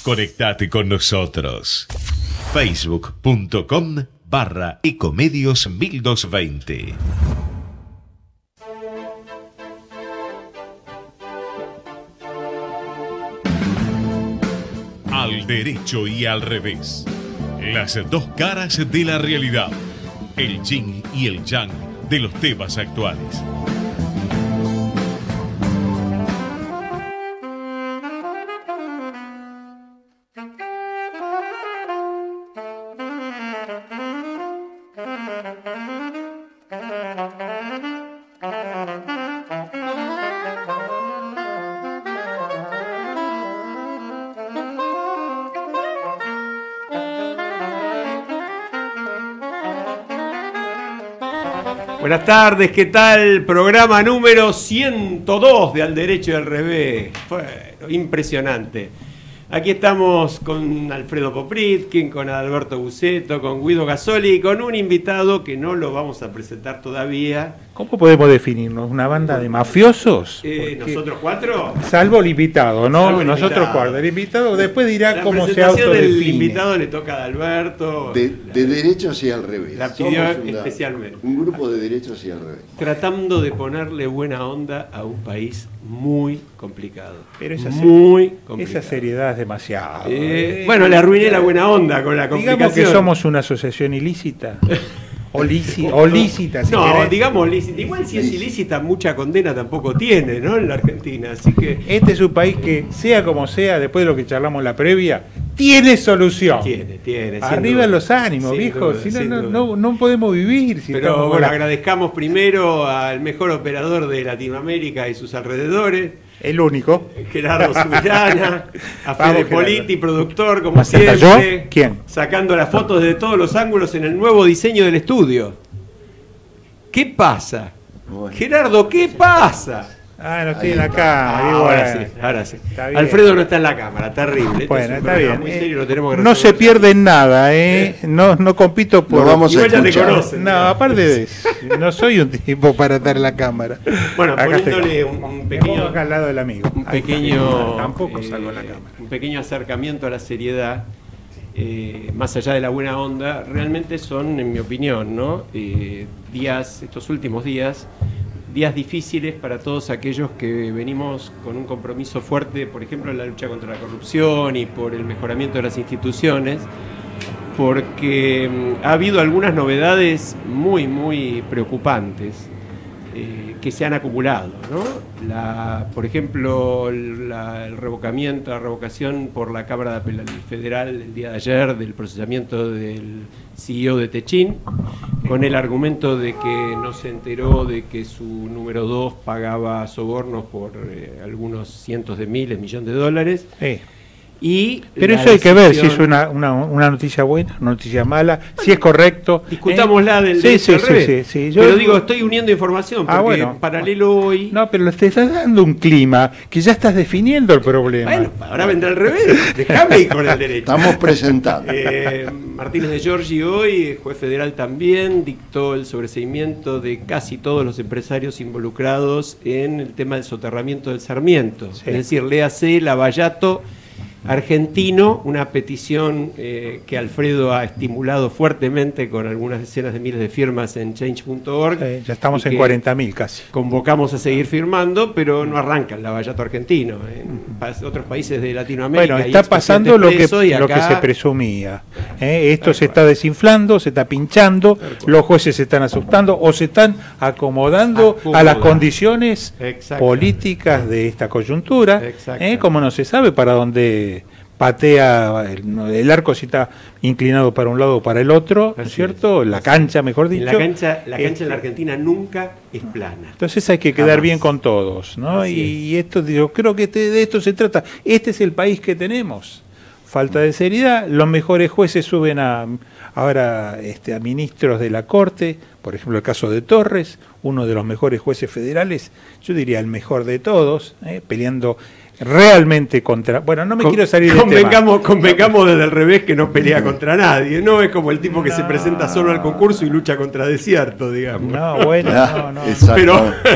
Conectate con nosotros. Facebook.com/Ecomedios1220. Al derecho y al revés. Las dos caras de la realidad. El yin y el yang de los temas actuales. Buenas tardes, ¿qué tal? Programa número 102 de Al Derecho y al Revés. Bueno, impresionante. Aquí estamos con Alfredo Popritkin, con Alberto Buceto, con Guido Gasoli y con un invitado que no lo vamos a presentar todavía. ¿Cómo podemos definirnos? ¿Una banda de mafiosos? ¿Nosotros cuatro? Salvo el invitado, ¿no? Salvo el Nosotros invitado. cuatro. El invitado después dirá cómo se La presentación del autodefine. invitado le toca a Alberto. De derechos y al revés. La pidió Somos especialmente. un grupo de derechos y al revés. Tratando de ponerle buena onda a un país muy complicado. Pero muy complicado. esa seriedad es demasiado. Bueno, le arruiné la buena onda con la complicación. Digamos que somos una asociación ilícita. O lícita, si no, querés. digamos lícita. Igual si es ilícita, mucha condena tampoco tiene, ¿no? En la Argentina, así que... Este es un país que, sea como sea, después de lo que charlamos en la previa, tiene solución. Tiene. Arriba los ánimos, sin viejo. duda, Si sin no, duda. no podemos vivir. Si Pero estamos bueno, con agradezcamos primero al mejor operador de Latinoamérica y sus alrededores, el único. Gerardo Subirana, a Vamos, Fede Gerardo. Politi, productor, como ¿Más hasta siempre. yo? ¿Quién? Sacando las fotos de todos los ángulos en el nuevo diseño del estudio. ¿Qué pasa? Bueno. Gerardo, ¿qué pasa? No estoy en la cámara. Ahora sí. Está bien. Alfredo no está en la cámara, terrible. Bueno, Este es un está programa bien. muy serio, lo tenemos que No se resolver. pierde en nada, No compito por... Lo vamos a Igual ya te escuchar. conocen. No, aparte de eso, no soy un tipo para estar en la cámara. Bueno, Acá poniéndole estoy. un Me pongo pequeño... acá al lado del amigo. Un pequeño, Tampoco salgo en la cámara. un pequeño acercamiento a la seriedad, más allá de la buena onda, realmente son, en mi opinión, ¿no? Estos últimos días difíciles para todos aquellos que venimos con un compromiso fuerte, por ejemplo, en la lucha contra la corrupción y por el mejoramiento de las instituciones, porque ha habido algunas novedades muy preocupantes que se han acumulado, ¿no? Por ejemplo, la revocación por la Cámara Federal el día de ayer del procesamiento del CEO de Techin, con el argumento de que no se enteró de que su número 2 pagaba sobornos por algunos cientos de miles, millones de dólares. Sí. Y Pero la eso hay que ver si es decisión- una noticia buena, una noticia mala, si es correcto. Discutámosla del Sí, derecho sí, al revés. sí. Pero digo, estoy uniendo información, porque bueno. en paralelo hoy... No, pero te estás dando un clima que ya estás definiendo el problema. Bueno, ahora vendrá al revés. Déjame ir con el derecho. Estamos presentando. Martínez de Giorgi hoy, juez federal también, dictó el sobreseimiento de casi todos los empresarios involucrados en el tema del soterramiento del Sarmiento. Sí. Es decir, léase Lavallato argentino, una petición que Alfredo ha estimulado fuertemente con algunas decenas de miles de firmas en change.org. Ya estamos y en que 40.000 casi. convocamos a seguir firmando, pero no arranca el Lavallato argentino. En otros países de Latinoamérica Bueno, hay está pasando lo que expresos y se acá- presumía. Esto se está desinflando, se está pinchando, los jueces se están asustando o se están acomodando a las condiciones Exacto. políticas de esta coyuntura, Exacto. como no se sabe para dónde patea el arco, si está inclinado para un lado o para el otro, ¿no es Así cierto? es. La cancha, mejor dicho. La cancha en la Argentina nunca es plana. Entonces hay que quedar Jamás. bien con todos, ¿no? Así Y esto, yo creo que de esto se trata. Este es el país que tenemos. Falta de seriedad. Los mejores jueces suben ahora a ministros de la Corte, por ejemplo el caso de Torres, uno de los mejores jueces federales, yo diría el mejor de todos, peleando realmente contra... Bueno, no me quiero salir del tema. Convengamos desde el revés que no pelea contra nadie. No es como el tipo que se presenta solo al concurso y lucha contra desierto, digamos. No, bueno, no. Exacto.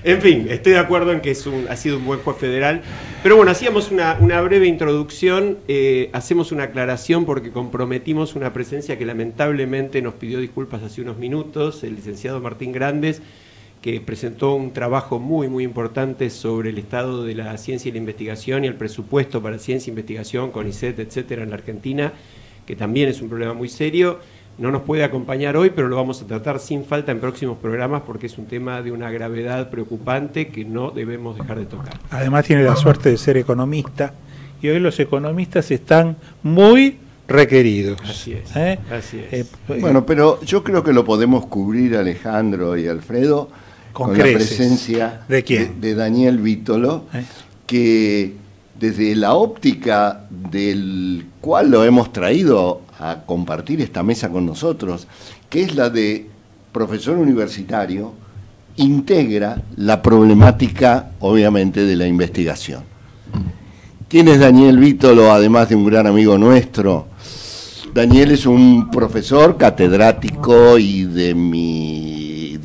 En fin, estoy de acuerdo en que ha sido un buen juez federal. Pero bueno, hacíamos una breve introducción, hacemos una aclaración porque comprometimos una presencia que lamentablemente nos pidió disculpas hace unos minutos, el licenciado Martín Grandes, que presentó un trabajo muy, muy importante sobre el estado de la ciencia y la investigación y el presupuesto para ciencia e investigación, CONICET, etcétera, en la Argentina, que también es un problema muy serio. No nos puede acompañar hoy, pero lo vamos a tratar sin falta en próximos programas porque es un tema de una gravedad preocupante que no debemos dejar de tocar. Además tiene la suerte de ser economista y hoy los economistas están muy requeridos. Así es. Así es. Bueno, pero yo creo que lo podemos cubrir, Alejandro y Alfredo, con la presencia ¿de quién? De Daniel Vítolo, que desde la óptica del cual lo hemos traído a compartir esta mesa con nosotros, que es la de profesor universitario, integra la problemática, obviamente, de la investigación. ¿Quién es Daniel Vítolo, además de un gran amigo nuestro? Daniel es un profesor catedrático y de mi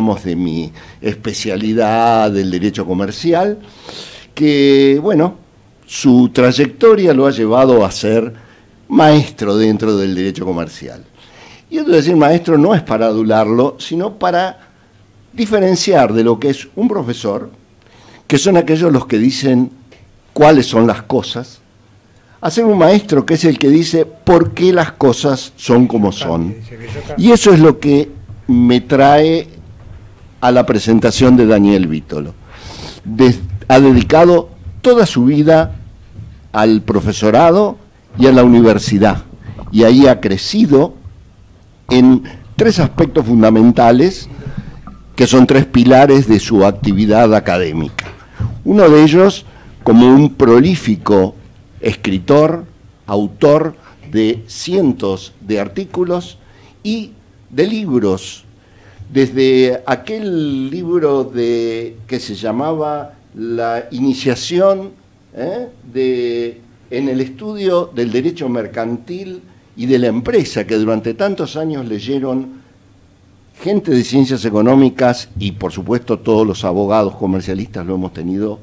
especialidad del derecho comercial, que, bueno, su trayectoria lo ha llevado a ser maestro dentro del derecho comercial. Y esto de decir maestro no es para adularlo, sino para diferenciar de lo que es un profesor, que son aquellos los que dicen cuáles son las cosas, a ser un maestro que es el que dice por qué las cosas son como son. Y eso es lo que me trae a la presentación de Daniel Vítolo. Ha dedicado toda su vida al profesorado y a la universidad, y ahí ha crecido en tres aspectos fundamentales que son tres pilares de su actividad académica. Uno de ellos como un prolífico escritor, autor de cientos de artículos y de libros, desde aquel libro que se llamaba La iniciación en el estudio del derecho mercantil y de la empresa, que durante tantos años leyeron gente de ciencias económicas y por supuesto todos los abogados comercialistas lo hemos tenido,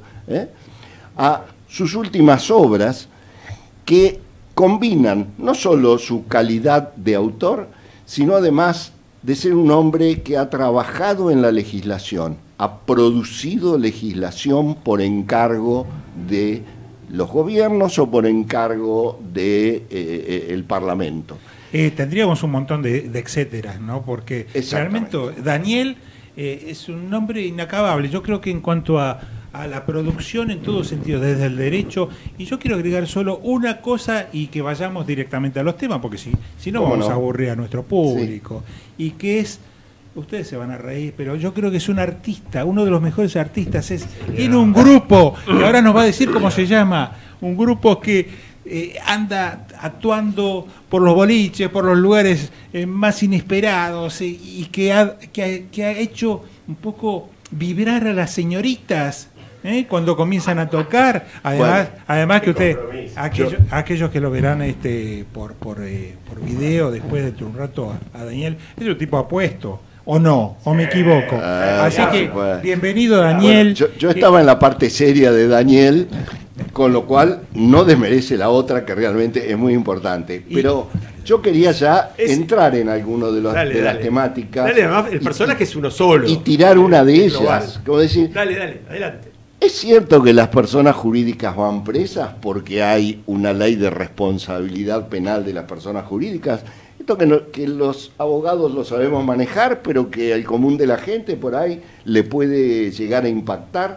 a sus últimas obras que combinan no solo su calidad de autor, sino además de ser un hombre que ha trabajado en la legislación, ha producido legislación por encargo de los gobiernos o por encargo del Parlamento. Tendríamos un montón de etcéteras, ¿no? Porque realmente Daniel es un nombre inacabable. Yo creo que en cuanto a la producción en todo sentido, desde el derecho, y yo quiero agregar solo una cosa y que vayamos directamente a los temas, porque si no vamos a aburrir a nuestro público, y que es, ustedes se van a reír, pero yo creo que es un artista, uno de los mejores artistas, tiene un grupo, que ahora nos va a decir cómo se llama, un grupo que anda actuando por los boliches, por los lugares más inesperados, y que ha hecho un vibrar a las señoritas cuando comienzan a tocar. Además que ustedes, aquellos que lo verán por video después de un rato a Daniel, es un tipo apuesto. ¿O no? ¿O me equivoco? Así que, bienvenido, Daniel. Bueno, yo estaba en la parte seria de Daniel, con lo cual no desmerece la otra, que realmente es muy importante. Pero yo quería ya entrar en alguno de las temáticas. Dale, además, el personaje es uno solo. Y tirar una de ellas. Como decir, dale, adelante. ¿Es cierto que las personas jurídicas van presas porque hay una ley de responsabilidad penal de las personas jurídicas? Esto que los abogados lo sabemos manejar, pero que al común de la gente por ahí le puede llegar a impactar.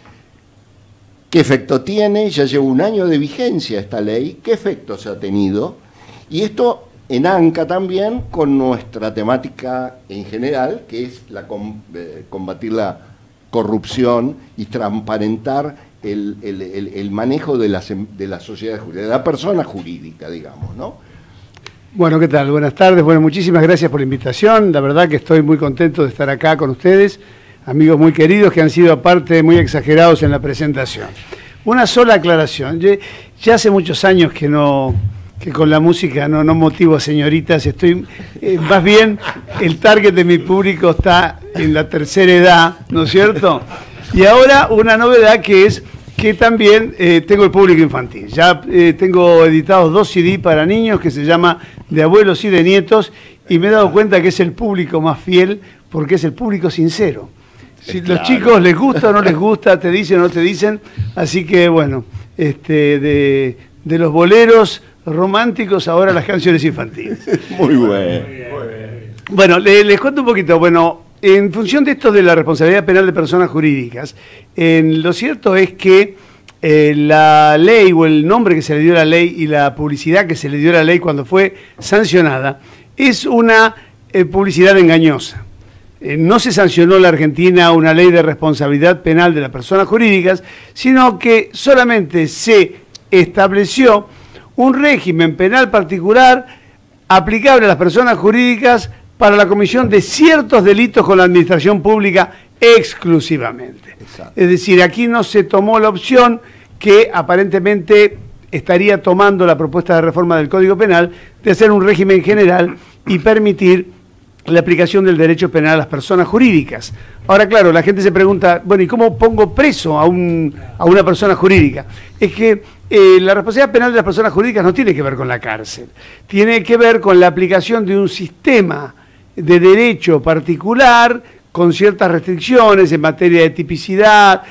¿Qué efecto tiene? Ya lleva un año de vigencia esta ley. ¿Qué efectos ha tenido? Y esto enanca también con nuestra temática en general, que es combatir la corrupción y transparentar el manejo de las sociedades jurídicas, de la persona jurídica, digamos, ¿no? Bueno, ¿qué tal? Buenas tardes. Bueno, muchísimas gracias por la invitación. La verdad que estoy muy contento de estar acá con ustedes, amigos muy queridos que han sido aparte muy exagerados en la presentación. Una sola aclaración. Ya hace muchos años que con la música no motivo a señoritas. Estoy más bien el target de mi público está en la tercera edad, ¿no es cierto? Y ahora una novedad que es que también tengo el público infantil. Ya tengo editados 2 CD para niños que se llama De abuelos y de nietos, y me he dado cuenta que es el público más fiel porque es el público sincero. Si claro. Los chicos les gusta o no les gusta, te dicen o no te dicen, así que bueno, de los boleros románticos ahora las canciones infantiles. Muy bueno. Bueno, les cuento un poquito. Bueno, en función de esto de la responsabilidad penal de personas jurídicas, lo cierto es que la ley o el nombre que se le dio a la ley y la publicidad que se le dio a la ley cuando fue sancionada es una publicidad engañosa. No se sancionó en la Argentina una ley de responsabilidad penal de las personas jurídicas, sino que solamente se estableció un régimen penal particular aplicable a las personas jurídicas para la comisión de ciertos delitos con la administración pública exclusivamente. Exacto. Es decir, aquí no se tomó la opción que aparentemente estaría tomando la propuesta de reforma del Código Penal de hacer un régimen general y permitir la aplicación del derecho penal a las personas jurídicas. Ahora, claro, la gente se pregunta, bueno, ¿y cómo pongo preso a una persona jurídica? Es que la responsabilidad penal de las personas jurídicas no tiene que ver con la cárcel, tiene que ver con la aplicación de un sistema de derecho particular con ciertas restricciones en materia de tipicidad,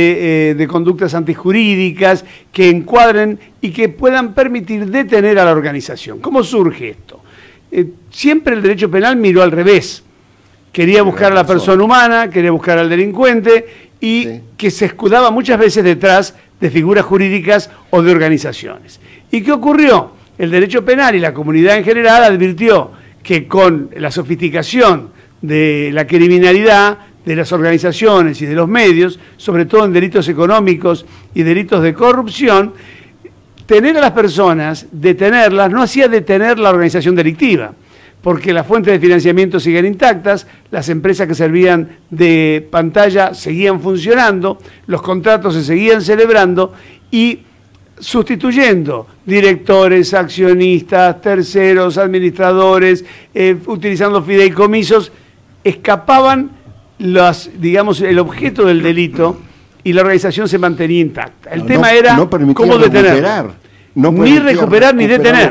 de conductas antijurídicas que encuadren y que puedan permitir detener a la organización. ¿Cómo surge esto? Siempre el derecho penal miró al revés. Quería buscar a la persona humana, quería buscar al delincuente y sí, que se escudaba muchas veces detrás de figuras jurídicas o de organizaciones. ¿Y qué ocurrió? El derecho penal y la comunidad en general advirtió que con la sofisticación de la criminalidad, de las organizaciones y de los medios, sobre todo en delitos económicos y delitos de corrupción, tener a las personas, detenerlas, no hacía detener la organización delictiva, porque las fuentes de financiamiento siguen intactas, las empresas que servían de pantalla seguían funcionando, los contratos se seguían celebrando y sustituyendo directores, accionistas, terceros, administradores, utilizando fideicomisos, escapaban digamos, el objeto del delito y la organización se mantenía intacta. El tema era cómo detener. Ni recuperar ni detener.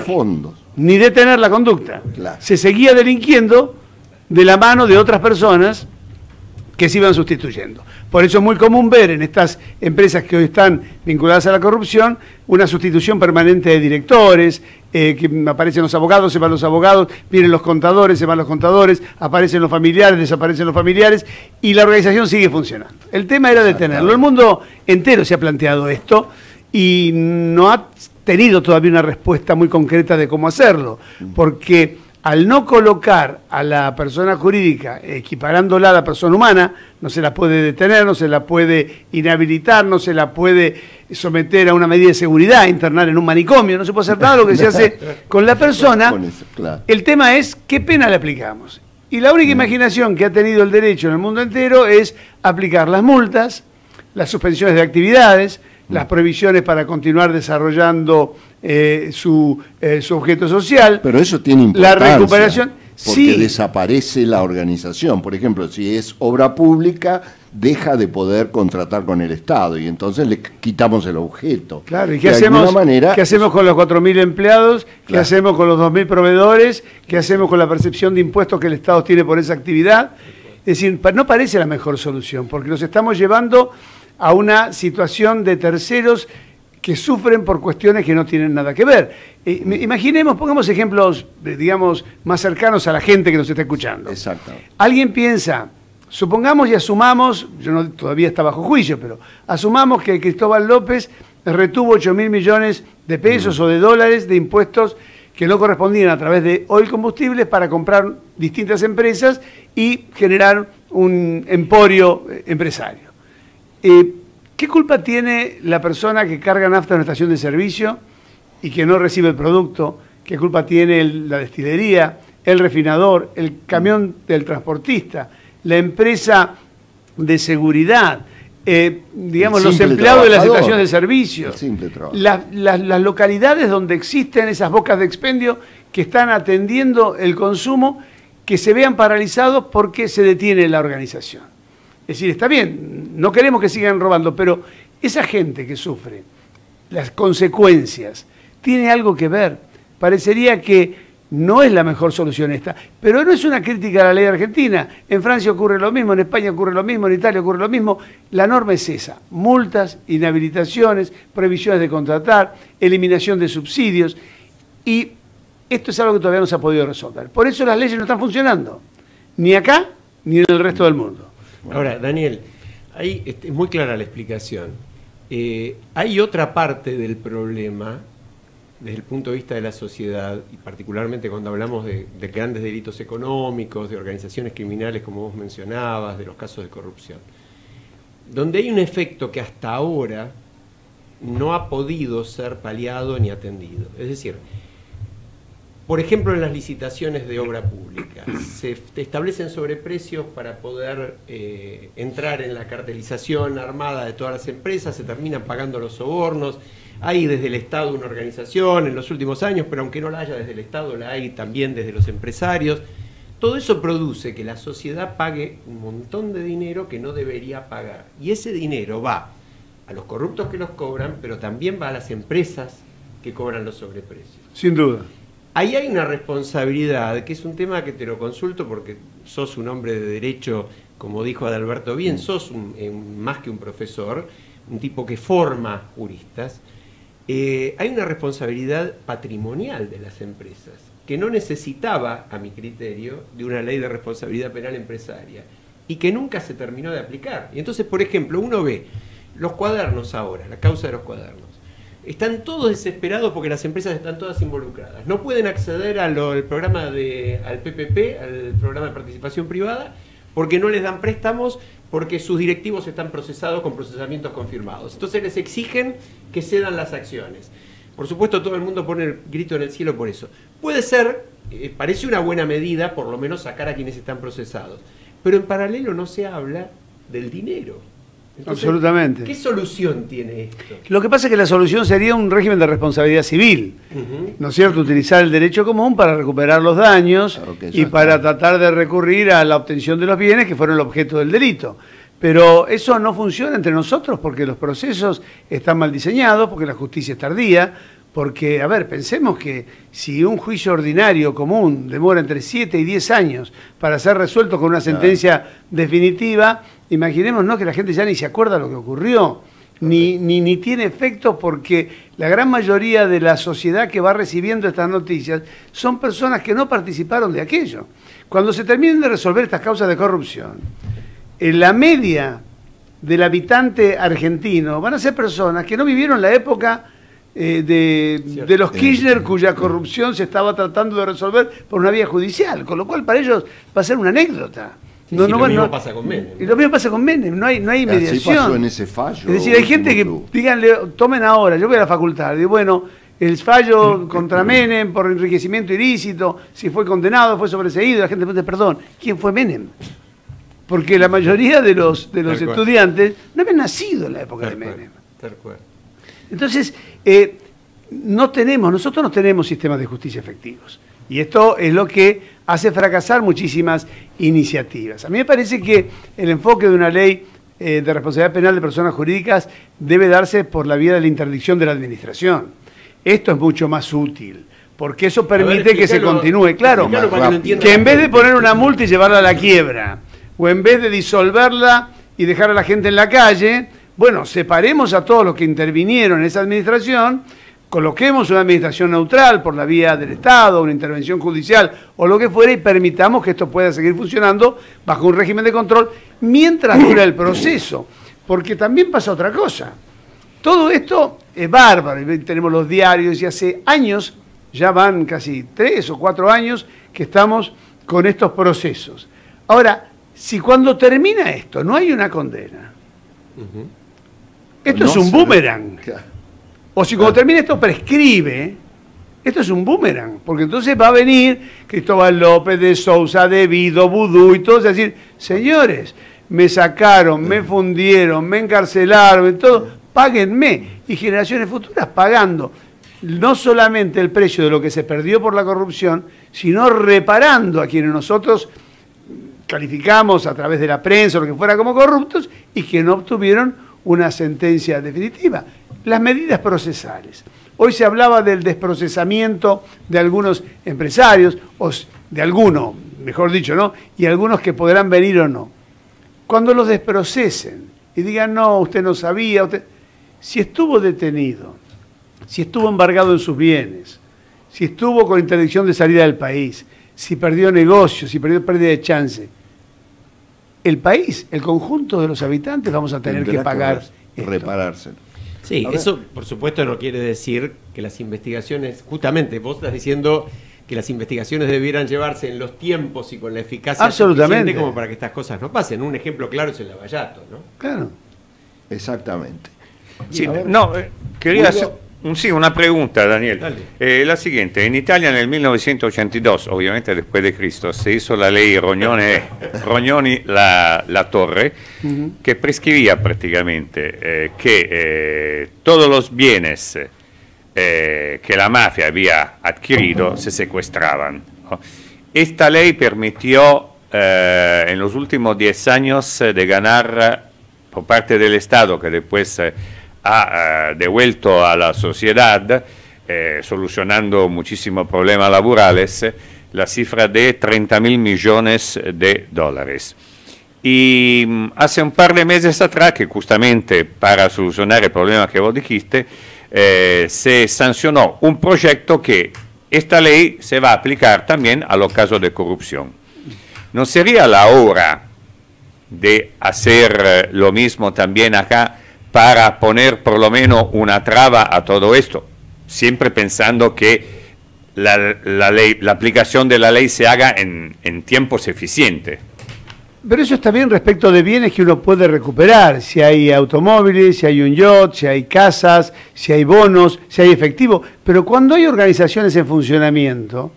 Ni detener la conducta. Claro. Se seguía delinquiendo de la mano de otras personas que se iban sustituyendo. Por eso es muy común ver en estas empresas que hoy están vinculadas a la corrupción una sustitución permanente de directores, que aparecen los abogados, se van los abogados, vienen los contadores, se van los contadores, aparecen los familiares, desaparecen los familiares y la organización sigue funcionando. El tema era detenerlo. El mundo entero se ha planteado esto y no ha tenido todavía una respuesta muy concreta de cómo hacerlo, porque al no colocar a la persona jurídica, equiparándola a la persona humana, no se la puede detener, no se la puede inhabilitar, no se la puede someter a una medida de seguridad, internar en un manicomio, no se puede hacer nada de lo que se hace con la persona. El tema es qué pena le aplicamos. Y la única imaginación que ha tenido el derecho en el mundo entero es aplicar las multas, las suspensiones de actividades, las prohibiciones para continuar desarrollando su objeto social. Pero eso tiene importancia. La recuperación. Porque sí, desaparece la organización. Por ejemplo, si es obra pública, deja de poder contratar con el Estado y entonces le quitamos el objeto. Claro, ¿y qué hacemos con los 4.000 empleados? ¿Qué claro. hacemos con los 2.000 proveedores? ¿Qué hacemos con la percepción de impuestos que el Estado tiene por esa actividad? Es decir, no parece la mejor solución, porque nos estamos llevando a una situación de terceros que sufren por cuestiones que no tienen nada que ver. Imaginemos, pongamos ejemplos, digamos, más cercanos a la gente que nos está escuchando. Exacto. Alguien piensa, supongamos y asumamos, todavía está bajo juicio, pero asumamos que Cristóbal López retuvo 8.000 millones de pesos o de dólares de impuestos que no correspondían a través de Oil Combustibles para comprar distintas empresas y generar un emporio empresario. ¿Qué culpa tiene la persona que carga nafta en una estación de servicio y que no recibe el producto? ¿Qué culpa tiene la destilería, el refinador, el camión del transportista, la empresa de seguridad, digamos, los empleados de las estaciones de servicio? Las localidades donde existen esas bocas de expendio que están atendiendo el consumo, que se vean paralizados porque se detiene la organización. Es decir, está bien, no queremos que sigan robando, pero esa gente que sufre las consecuencias tiene algo que ver. Parecería que no es la mejor solución esta, pero no es una crítica a la ley argentina. En Francia ocurre lo mismo, en España ocurre lo mismo, en Italia ocurre lo mismo. La norma es esa: multas, inhabilitaciones, prohibiciones de contratar, eliminación de subsidios, y esto es algo que todavía no se ha podido resolver. Por eso las leyes no están funcionando, ni acá ni en el resto del mundo. Ahora, Daniel, ahí es muy clara la explicación. Hay otra parte del problema desde el punto de vista de la sociedad, y particularmente cuando hablamos de grandes delitos económicos, de organizaciones criminales, como vos mencionabas, de los casos de corrupción, donde hay un efecto que hasta ahora no ha podido ser paliado ni atendido. Es decir, por ejemplo, en las licitaciones de obra pública, se establecen sobreprecios para poder entrar en la cartelización armada de todas las empresas, se terminan pagando los sobornos. Hay desde el Estado una organización en los últimos años, pero aunque no la haya desde el Estado, la hay también desde los empresarios. Todo eso produce que la sociedad pague un montón de dinero que no debería pagar. Y ese dinero va a los corruptos que los cobran, pero también va a las empresas que cobran los sobreprecios. Sin duda. Ahí hay una responsabilidad, que es un tema que te lo consulto porque sos un hombre de derecho, como dijo Adalberto bien, sos más que un profesor, un tipo que forma juristas. Hay una responsabilidad patrimonial de las empresas, que no necesitaba, a mi criterio, de una ley de responsabilidad penal empresaria, y que nunca se terminó de aplicar. Y entonces, por ejemplo, uno ve los cuadernos ahora, la causa de los cuadernos. Están todos desesperados porque las empresas están todas involucradas. No pueden acceder al programa al PPP, al programa de participación privada, porque no les dan préstamos, porque sus directivos están procesados con procesamientos confirmados. Entonces les exigen que cedan las acciones. Por supuesto, todo el mundo pone el grito en el cielo por eso. Puede ser, parece una buena medida, por lo menos sacar a quienes están procesados. Pero en paralelo no se habla del dinero. Entonces, absolutamente. ¿Qué solución tiene esto? Lo que pasa es que la solución sería un régimen de responsabilidad civil, ¿no es cierto? Utilizar el derecho común para recuperar los daños y para tratar de recurrir a la obtención de los bienes que fueron el objeto del delito. Pero eso no funciona entre nosotros porque los procesos están mal diseñados, porque la justicia es tardía, porque, a ver, pensemos que si un juicio ordinario común demora entre 7 y 10 años para ser resuelto con una sentencia definitiva, imaginémonos que la gente ya ni se acuerda lo que ocurrió, ni tiene efecto, porque la gran mayoría de la sociedad que va recibiendo estas noticias son personas que no participaron de aquello. Cuando se terminen de resolver estas causas de corrupción, en la media del habitante argentino van a ser personas que no vivieron la época de los Kirchner, cuya corrupción se estaba tratando de resolver por una vía judicial, con lo cual para ellos va a ser una anécdota. Lo mismo pasa con Menem. Y lo mismo pasa con Menem, no hay mediación. Así pasó en ese fallo. Es decir, hay gente que, díganle, tomen ahora, yo voy a la facultad, digo, bueno, el fallo contra Menem por enriquecimiento ilícito, si fue condenado, fue sobreseído, la gente pregunta, perdón, ¿quién fue Menem? Porque la mayoría de los estudiantes no habían nacido en la época de Menem. Tal cual. Entonces, nosotros no tenemos sistemas de justicia efectivos. Y esto es lo que hace fracasar muchísimas iniciativas. A mí me parece que el enfoque de una ley de responsabilidad penal de personas jurídicas debe darse por la vía de la interdicción de la administración. Esto es mucho más útil, porque eso permite que se continúe. Claro, que en vez de poner una multa y llevarla a la quiebra, o en vez de disolverla y dejar a la gente en la calle, bueno, separemos a todos los que intervinieron en esa administración, coloquemos una administración neutral por la vía del Estado, una intervención judicial o lo que fuera, y permitamos que esto pueda seguir funcionando bajo un régimen de control mientras dura el proceso. Porque también pasa otra cosa. Todo esto es bárbaro. Tenemos los diarios y hace años, ya van casi 3 o 4 años que estamos con estos procesos. Ahora, si cuando termina esto no hay una condena, esto es un boomerang. O si cuando termina esto prescribe, esto es un boomerang, porque entonces va a venir Cristóbal López, de Sousa, De Vido, Vudú y todos a decir, señores, me sacaron, me fundieron, me encarcelaron, todo, páguenme. Y generaciones futuras pagando no solamente el precio de lo que se perdió por la corrupción, sino reparando a quienes nosotros calificamos a través de la prensa o lo que fuera como corruptos y que no obtuvieron una sentencia definitiva. Las medidas procesales. Hoy se hablaba del desprocesamiento de algunos empresarios, o de algunos, mejor dicho, ¿no? Y algunos que podrán venir o no. Cuando los desprocesen y digan, no, usted no sabía, si estuvo detenido, si estuvo embargado en sus bienes, si estuvo con interdicción de salida del país, si perdió negocios, si perdió pérdida de chance, el país, el conjunto de los habitantes vamos a tener que pagar reparárselo. Sí, eso por supuesto no quiere decir que las investigaciones, justamente vos estás diciendo que las investigaciones debieran llevarse en los tiempos y con la eficacia suficiente como para que estas cosas no pasen. Un ejemplo claro es el Lavallato, ¿no? Claro. Exactamente. Sí, no, quería hacer una pregunta, Daniel. La siguiente, en Italia en el 1982, obviamente después de Cristo, se hizo la ley Rognoni la Torre, que prescribía prácticamente que todos los bienes que la mafia había adquirido se secuestraban, ¿no? Esta ley permitió en los últimos 10 años de ganar por parte del Estado, que después ha devuelto a la sociedad, solucionando muchísimos problemas laborales, la cifra de 30.000 millones de dólares. Y hace un par de meses atrás, que justamente para solucionar el problema que vos dijiste, se sancionó un proyecto que esta ley se va a aplicar también a los casos de corrupción. ¿No sería la hora de hacer lo mismo también acá para poner por lo menos una traba a todo esto? Siempre pensando que la aplicación de la ley se haga en tiempos eficientes. Pero eso está bien respecto de bienes que uno puede recuperar, si hay automóviles, si hay un yacht, si hay casas, si hay bonos, si hay efectivo. Pero cuando hay organizaciones en funcionamiento,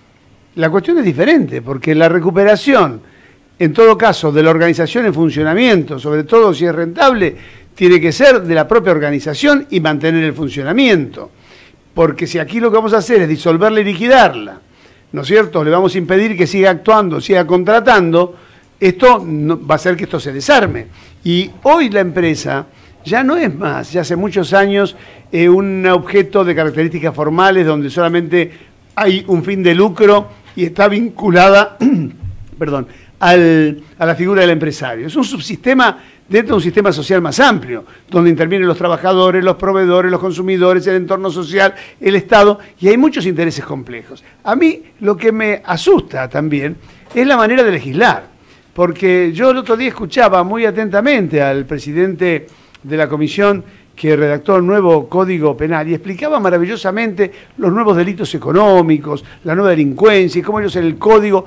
la cuestión es diferente, porque la recuperación, en todo caso, de la organización en funcionamiento, sobre todo si es rentable, tiene que ser de la propia organización y mantener el funcionamiento. Porque si aquí lo que vamos a hacer es disolverla y liquidarla, ¿no es cierto? Le vamos a impedir que siga actuando, siga contratando, esto va a hacer que esto se desarme. Y hoy la empresa ya no es más, ya hace muchos años, un objeto de características formales donde solamente hay un fin de lucro y está vinculada perdón, a la figura del empresario. Es un subsistema dentro de un sistema social más amplio, donde intervienen los trabajadores, los proveedores, los consumidores, el entorno social, el Estado, y hay muchos intereses complejos. A mí lo que me asusta también es la manera de legislar. Porque yo el otro día escuchaba muy atentamente al presidente de la comisión que redactó el nuevo Código Penal y explicaba maravillosamente los nuevos delitos económicos, la nueva delincuencia y cómo ellos en el código,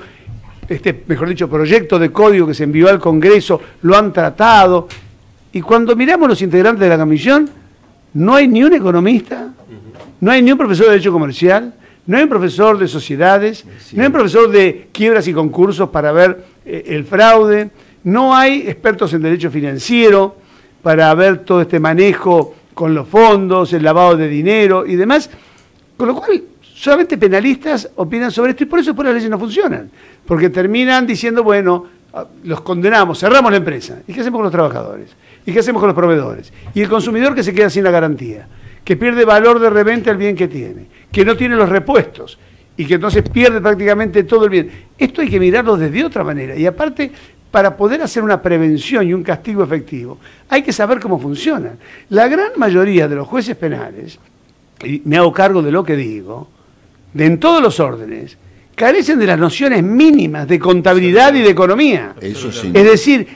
mejor dicho, proyecto de código que se envió al Congreso, lo han tratado. Y cuando miramos los integrantes de la comisión, no hay ni un economista, no hay ni un profesor de Derecho Comercial, no hay un profesor de sociedades, no hay un profesor de quiebras y concursos para ver el fraude, no hay expertos en derecho financiero para ver todo este manejo con los fondos, el lavado de dinero y demás, con lo cual solamente penalistas opinan sobre esto y por eso después las leyes no funcionan, porque terminan diciendo, bueno, los condenamos, cerramos la empresa, ¿y qué hacemos con los trabajadores? ¿Y qué hacemos con los proveedores? Y el consumidor que se queda sin la garantía, que pierde valor de reventa el bien que tiene, que no tiene los repuestos y que entonces pierde prácticamente todo el bien. Esto hay que mirarlo desde otra manera. Y aparte, para poder hacer una prevención y un castigo efectivo, hay que saber cómo funcionan. La gran mayoría de los jueces penales, y me hago cargo de lo que digo, en todos los órdenes, carecen de las nociones mínimas de contabilidad y de economía. Eso sí. Es decir,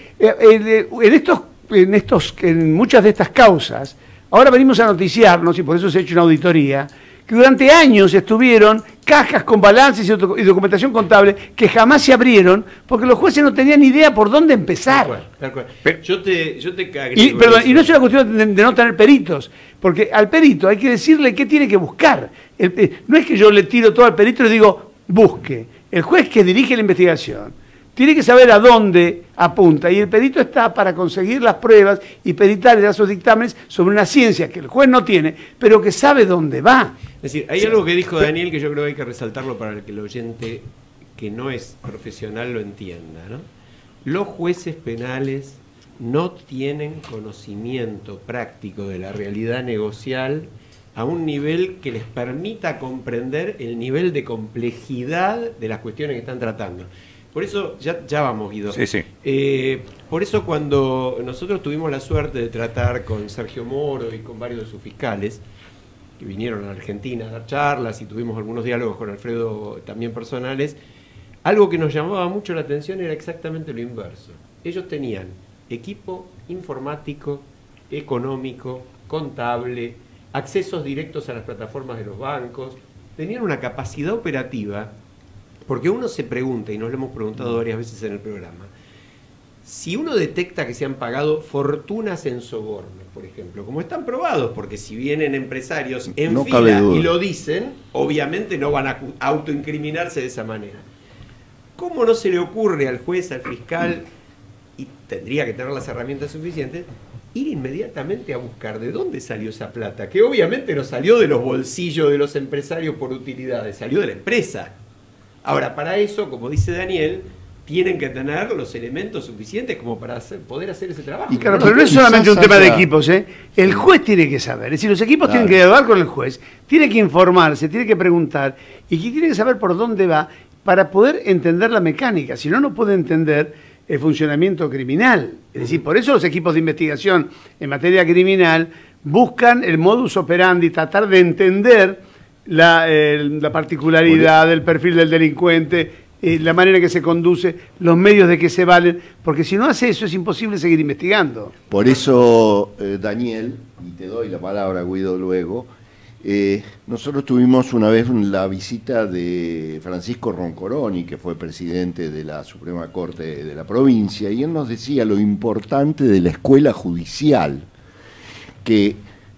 en muchas de estas causas, ahora venimos a noticiarnos, y por eso se ha hecho una auditoría, que durante años estuvieron cajas con balances y documentación contable que jamás se abrieron porque los jueces no tenían idea por dónde empezar. Tal cual. Yo te Y no es una cuestión de no tener peritos, porque al perito hay que decirle qué tiene que buscar. No es que yo le tiro todo al perito y le digo, busque. El juez que dirige la investigación tiene que saber a dónde apunta y el perito está para conseguir las pruebas y peritar y dar sus dictámenes sobre una ciencia que el juez no tiene, pero que sabe dónde va. Es decir, hay algo que dijo Daniel que yo creo que hay que resaltarlo para que el oyente que no es profesional lo entienda, ¿no? Los jueces penales no tienen conocimiento práctico de la realidad negocial a un nivel que les permita comprender el nivel de complejidad de las cuestiones que están tratando. Por eso, ya vamos, Guido. Sí, sí. Por eso cuando nosotros tuvimos la suerte de tratar con Sergio Moro y con varios de sus fiscales, que vinieron a la Argentina a dar charlas y tuvimos algunos diálogos con Alfredo también personales, algo que nos llamaba mucho la atención era exactamente lo inverso. Ellos tenían equipo informático, económico, contable, accesos directos a las plataformas de los bancos, tenían una capacidad operativa, porque uno se pregunta, y nos lo hemos preguntado varias veces en el programa, si uno detecta que se han pagado fortunas en sobornos, por ejemplo, como están probados, porque si vienen empresarios en no fila y lo dicen, obviamente no van a autoincriminarse de esa manera. ¿Cómo no se le ocurre al juez, al fiscal, y tendría que tener las herramientas suficientes, ir inmediatamente a buscar de dónde salió esa plata? Que obviamente no salió de los bolsillos de los empresarios por utilidades, salió de la empresa. Ahora, para eso, como dice Daniel, tienen que tener los elementos suficientes como para poder hacer ese trabajo. Y claro, pero no es solamente un tema de equipos, ¿eh? El juez tiene que saber, es decir, los equipos tienen que hablar con el juez, tiene que informarse, tiene que preguntar, y tiene que saber por dónde va para poder entender la mecánica, si no, no puede entender el funcionamiento criminal. Es decir, por eso los equipos de investigación en materia criminal buscan el modus operandi, tratar de entender la particularidad del perfil del delincuente, la manera en que se conduce, los medios de que se valen, porque si no hace eso es imposible seguir investigando. Por eso, Daniel, y te doy la palabra, Guido, luego, nosotros tuvimos una vez la visita de Francisco Roncoroni, que fue presidente de la Suprema Corte de la provincia, y él nos decía lo importante de la escuela judicial, que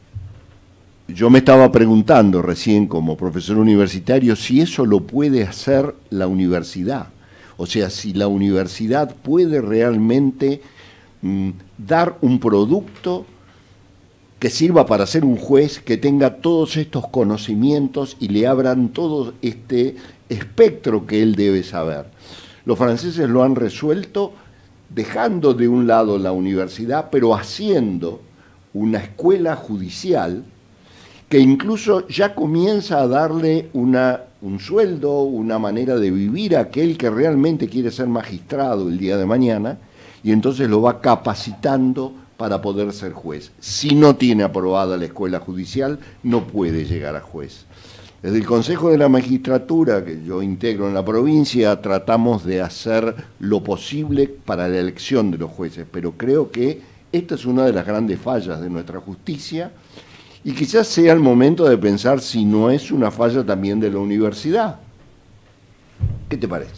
yo me estaba preguntando recién como profesor universitario si eso lo puede hacer la universidad. O sea, si la universidad puede realmente dar un producto que sirva para ser un juez, que tenga todos estos conocimientos y le abran todo este espectro que él debe saber. Los franceses lo han resuelto dejando de un lado la universidad, pero haciendo una escuela judicial que incluso ya comienza a darle un sueldo, una manera de vivir a aquel que realmente quiere ser magistrado el día de mañana, y entonces lo va capacitando para poder ser juez. Si no tiene aprobada la escuela judicial, no puede llegar a juez. Desde el Consejo de la Magistratura, que yo integro en la provincia, tratamos de hacer lo posible para la elección de los jueces, pero creo que esta es una de las grandes fallas de nuestra justicia, y quizás sea el momento de pensar si no es una falla también de la universidad. ¿Qué te parece?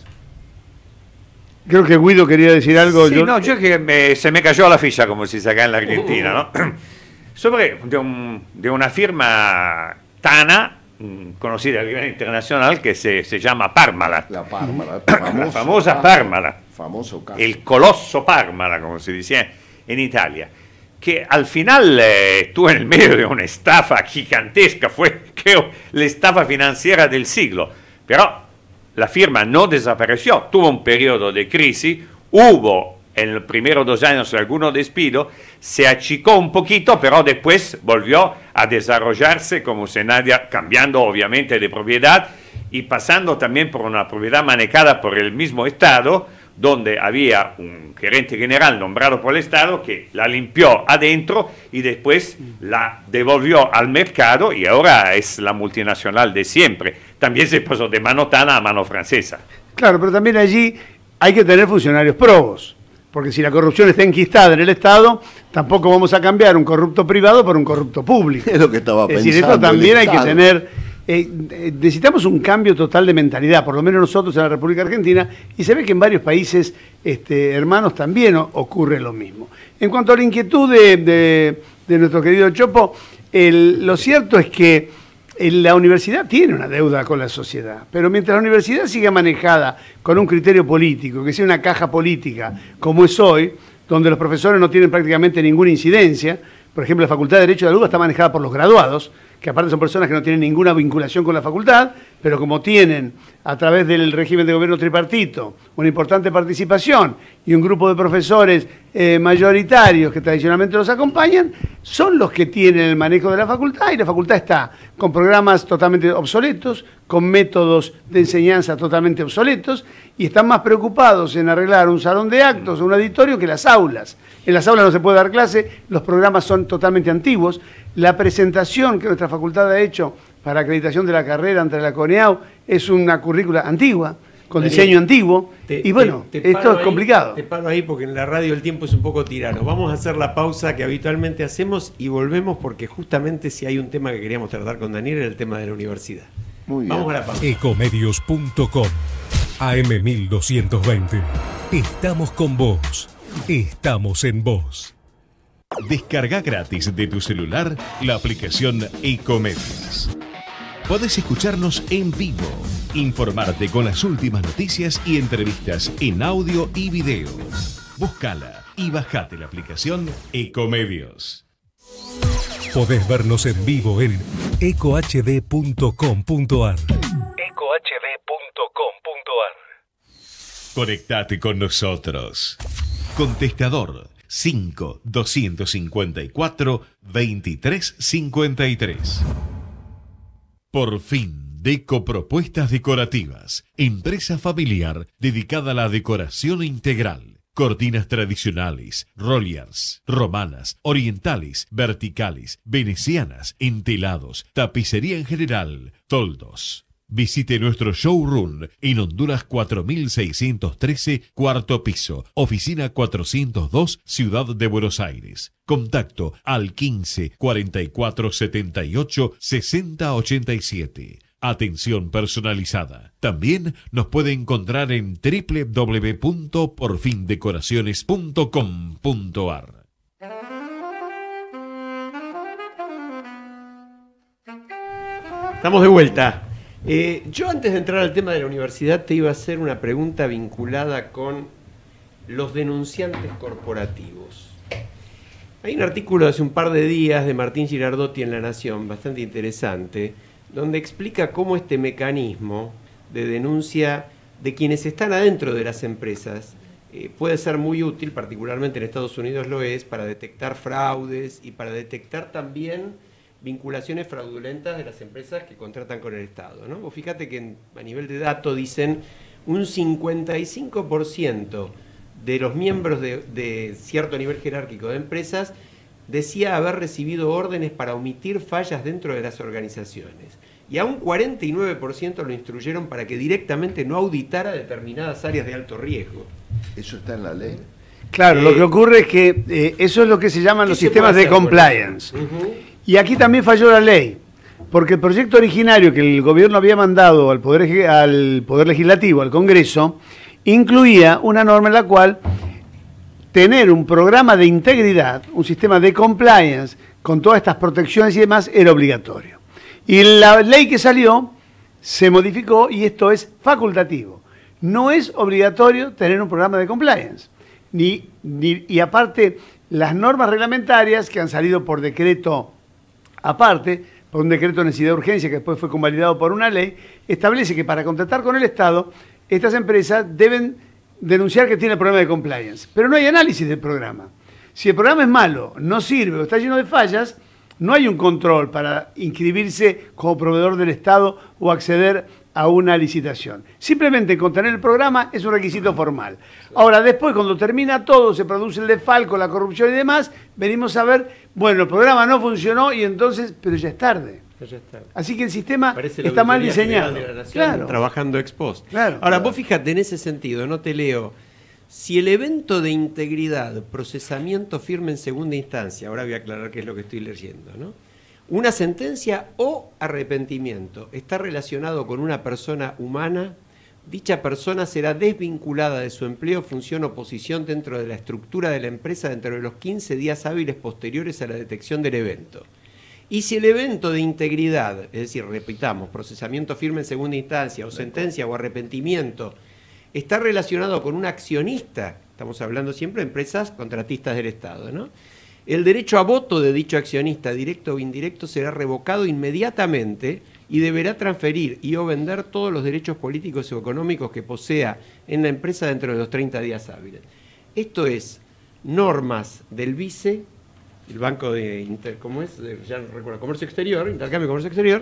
Creo que Guido quería decir algo. Sí, no, yo que se me cayó la ficha, como se dice acá en la Argentina, ¿no? Sobre de una firma tana, conocida a nivel internacional, que se llama Parmalat. La Parmalat. La famosa Parmalat. Famoso caso. El colosso Parmalat, como se decía en Italia, que al final estuvo en el medio de una estafa gigantesca, fue, creo, la estafa financiera del siglo, pero la firma no desapareció, tuvo un periodo de crisis, hubo en los primeros 2 años algunos despidos, se achicó un poquito, pero después volvió a desarrollarse como si nadie, cambiando obviamente de propiedad y pasando también por una propiedad manejada por el mismo Estado, donde había un gerente general nombrado por el Estado que la limpió adentro y después la devolvió al mercado y ahora es la multinacional de siempre. También se pasó de mano tana a mano francesa. Claro, pero también allí hay que tener funcionarios probos, porque si la corrupción está enquistada en el Estado, tampoco vamos a cambiar un corrupto privado por un corrupto público. Es lo que estaba pensando. Es decir, esto también hay que tener... necesitamos un cambio total de mentalidad, por lo menos nosotros en la República Argentina, y se ve que en varios países hermanos también ocurre lo mismo. En cuanto a la inquietud de nuestro querido Chopo, lo cierto es que la universidad tiene una deuda con la sociedad, pero mientras la universidad siga manejada con un criterio político, que sea una caja política como es hoy, donde los profesores no tienen prácticamente ninguna incidencia, por ejemplo, la Facultad de Derecho de la UBA está manejada por los graduados, que aparte son personas que no tienen ninguna vinculación con la facultad, pero como tienen a través del régimen de gobierno tripartito una importante participación y un grupo de profesores mayoritarios que tradicionalmente los acompañan, son los que tienen el manejo de la facultad, y la facultad está con programas totalmente obsoletos, con métodos de enseñanza totalmente obsoletos, y están más preocupados en arreglar un salón de actos o un auditorio que las aulas. En las aulas no se puede dar clase, los programas son totalmente antiguos. La presentación que nuestra facultad ha hecho para acreditación de la carrera ante la CONEAU es una currícula antigua, con diseño antiguo, y bueno, esto es complicado. Te paro ahí porque en la radio el tiempo es un poco tirano. Vamos a hacer la pausa que habitualmente hacemos y volvemos, porque justamente si hay un tema que queríamos tratar con Daniel era el tema de la universidad. Muy bien. Vamos a la pausa. Ecomedios.com AM1220. Estamos con vos. Estamos en vos. Descarga gratis de tu celular la aplicación Ecomedios. Podés escucharnos en vivo, informarte con las últimas noticias y entrevistas en audio y video. Búscala y bajate la aplicación Ecomedios. Podés vernos en vivo en ecohd.com.ar. Conectate con nosotros. Contestador 5 254 2353. Por fin, Deco Propuestas Decorativas, empresa familiar dedicada a la decoración integral. Cortinas tradicionales, rollers, romanas, orientales, verticales, venecianas, entelados, tapicería en general, toldos. Visite nuestro showroom en Honduras 4613, cuarto piso, oficina 402, Ciudad de Buenos Aires. Contacto al 15 44 78 60 87. Atención personalizada. También nos puede encontrar en www.porfindecoraciones.com.ar. Estamos de vuelta. Yo antes de entrar al tema de la universidad te iba a hacer una pregunta vinculada con los denunciantes corporativos. Hay un artículo de hace un par de días de Martín Girardotti en La Nación, bastante interesante, donde explica cómo este mecanismo de denuncia de quienes están adentro de las empresas puede ser muy útil, particularmente en Estados Unidos lo es, para detectar fraudes y para detectar también vinculaciones fraudulentas de las empresas que contratan con el Estado, ¿no? Vos fíjate que a nivel de datos dicen un 55% de los miembros de cierto nivel jerárquico de empresas decía haber recibido órdenes para omitir fallas dentro de las organizaciones. Y a un 49% lo instruyeron para que directamente no auditara determinadas áreas de alto riesgo. ¿Eso está en la ley? Claro, lo que ocurre es que eso es lo que se llaman los sistemas de compliance. Y aquí también falló la ley, porque el proyecto originario que el gobierno había mandado al Poder Legislativo, al Congreso, incluía una norma en la cual tener un programa de integridad, un sistema de compliance con todas estas protecciones y demás era obligatorio. Y la ley que salió se modificó y esto es facultativo. No es obligatorio tener un programa de compliance. Y aparte, las normas reglamentarias que han salido por decreto aparte, por un decreto de necesidad de urgencia que después fue convalidado por una ley, establece que para contratar con el Estado, estas empresas deben denunciar que tiene problema de compliance. Pero no hay análisis del programa. Si el programa es malo, no sirve o está lleno de fallas, no hay un control para inscribirse como proveedor del Estado o acceder a una licitación. Simplemente con tener el programa es un requisito formal. Ahora, después, cuando termina todo, se produce el desfalco, la corrupción y demás, venimos a ver, bueno, el programa no funcionó y entonces, pero ya es tarde. Así que el sistema está mal diseñado. Claro. Trabajando ex post. Claro. Ahora, vos fíjate, en ese sentido, no te leo, si el evento de integridad, procesamiento firme en segunda instancia, ahora voy a aclarar qué es lo que estoy leyendo, ¿no? Una sentencia o arrepentimiento está relacionado con una persona humana, dicha persona será desvinculada de su empleo, función o posición dentro de la estructura de la empresa dentro de los 15 días hábiles posteriores a la detección del evento. Y si el evento de integridad, es decir, repitamos, procesamiento firme en segunda instancia o sentencia o arrepentimiento, está relacionado con un accionista, estamos hablando siempre de empresas contratistas del Estado, ¿no? el derecho a voto de dicho accionista, directo o indirecto, será revocado inmediatamente y deberá transferir y o vender todos los derechos políticos o económicos que posea en la empresa dentro de los 30 días hábiles. Esto es normas del BICE, el Banco de ya no recuerdo, Comercio Exterior, Intercambio de Comercio Exterior,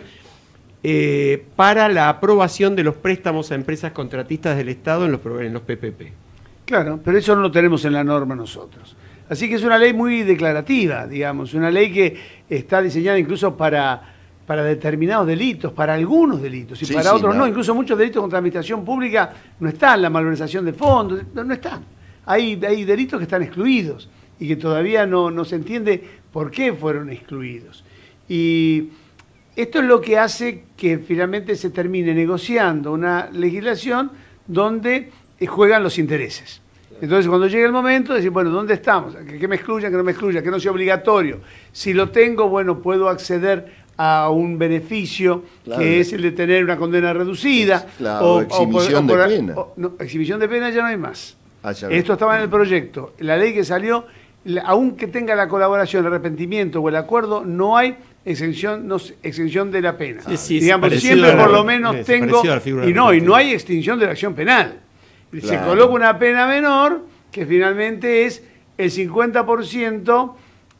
para la aprobación de los préstamos a empresas contratistas del Estado en los PPP. Claro, pero eso no lo tenemos en la norma nosotros. Así que es una ley muy declarativa, digamos, una ley que está diseñada incluso para determinados delitos, para algunos delitos, y sí, para otros no. Incluso muchos delitos contra la administración pública no están, la malversación de fondos, no están. Hay delitos que están excluidos y que todavía no se entiende por qué fueron excluidos. Y esto es lo que hace que finalmente se termine negociando una legislación donde juegan los intereses. Entonces, cuando llega el momento, decir, bueno, ¿dónde estamos? ¿Que me excluyan, que no me excluyan, que no sea obligatorio? Si lo tengo, bueno, puedo acceder a un beneficio, claro, que es el de tener una condena reducida. Claro, exhibición de pena. No, exhibición de pena ya no hay más. Esto estaba en el proyecto. La ley que salió, aunque tenga la colaboración, el arrepentimiento o el acuerdo, no hay exención de la pena. Sí, digamos, siempre por lo menos tengo... Y no hay extinción de la acción penal. Claro. Se coloca una pena menor, que finalmente es el 50%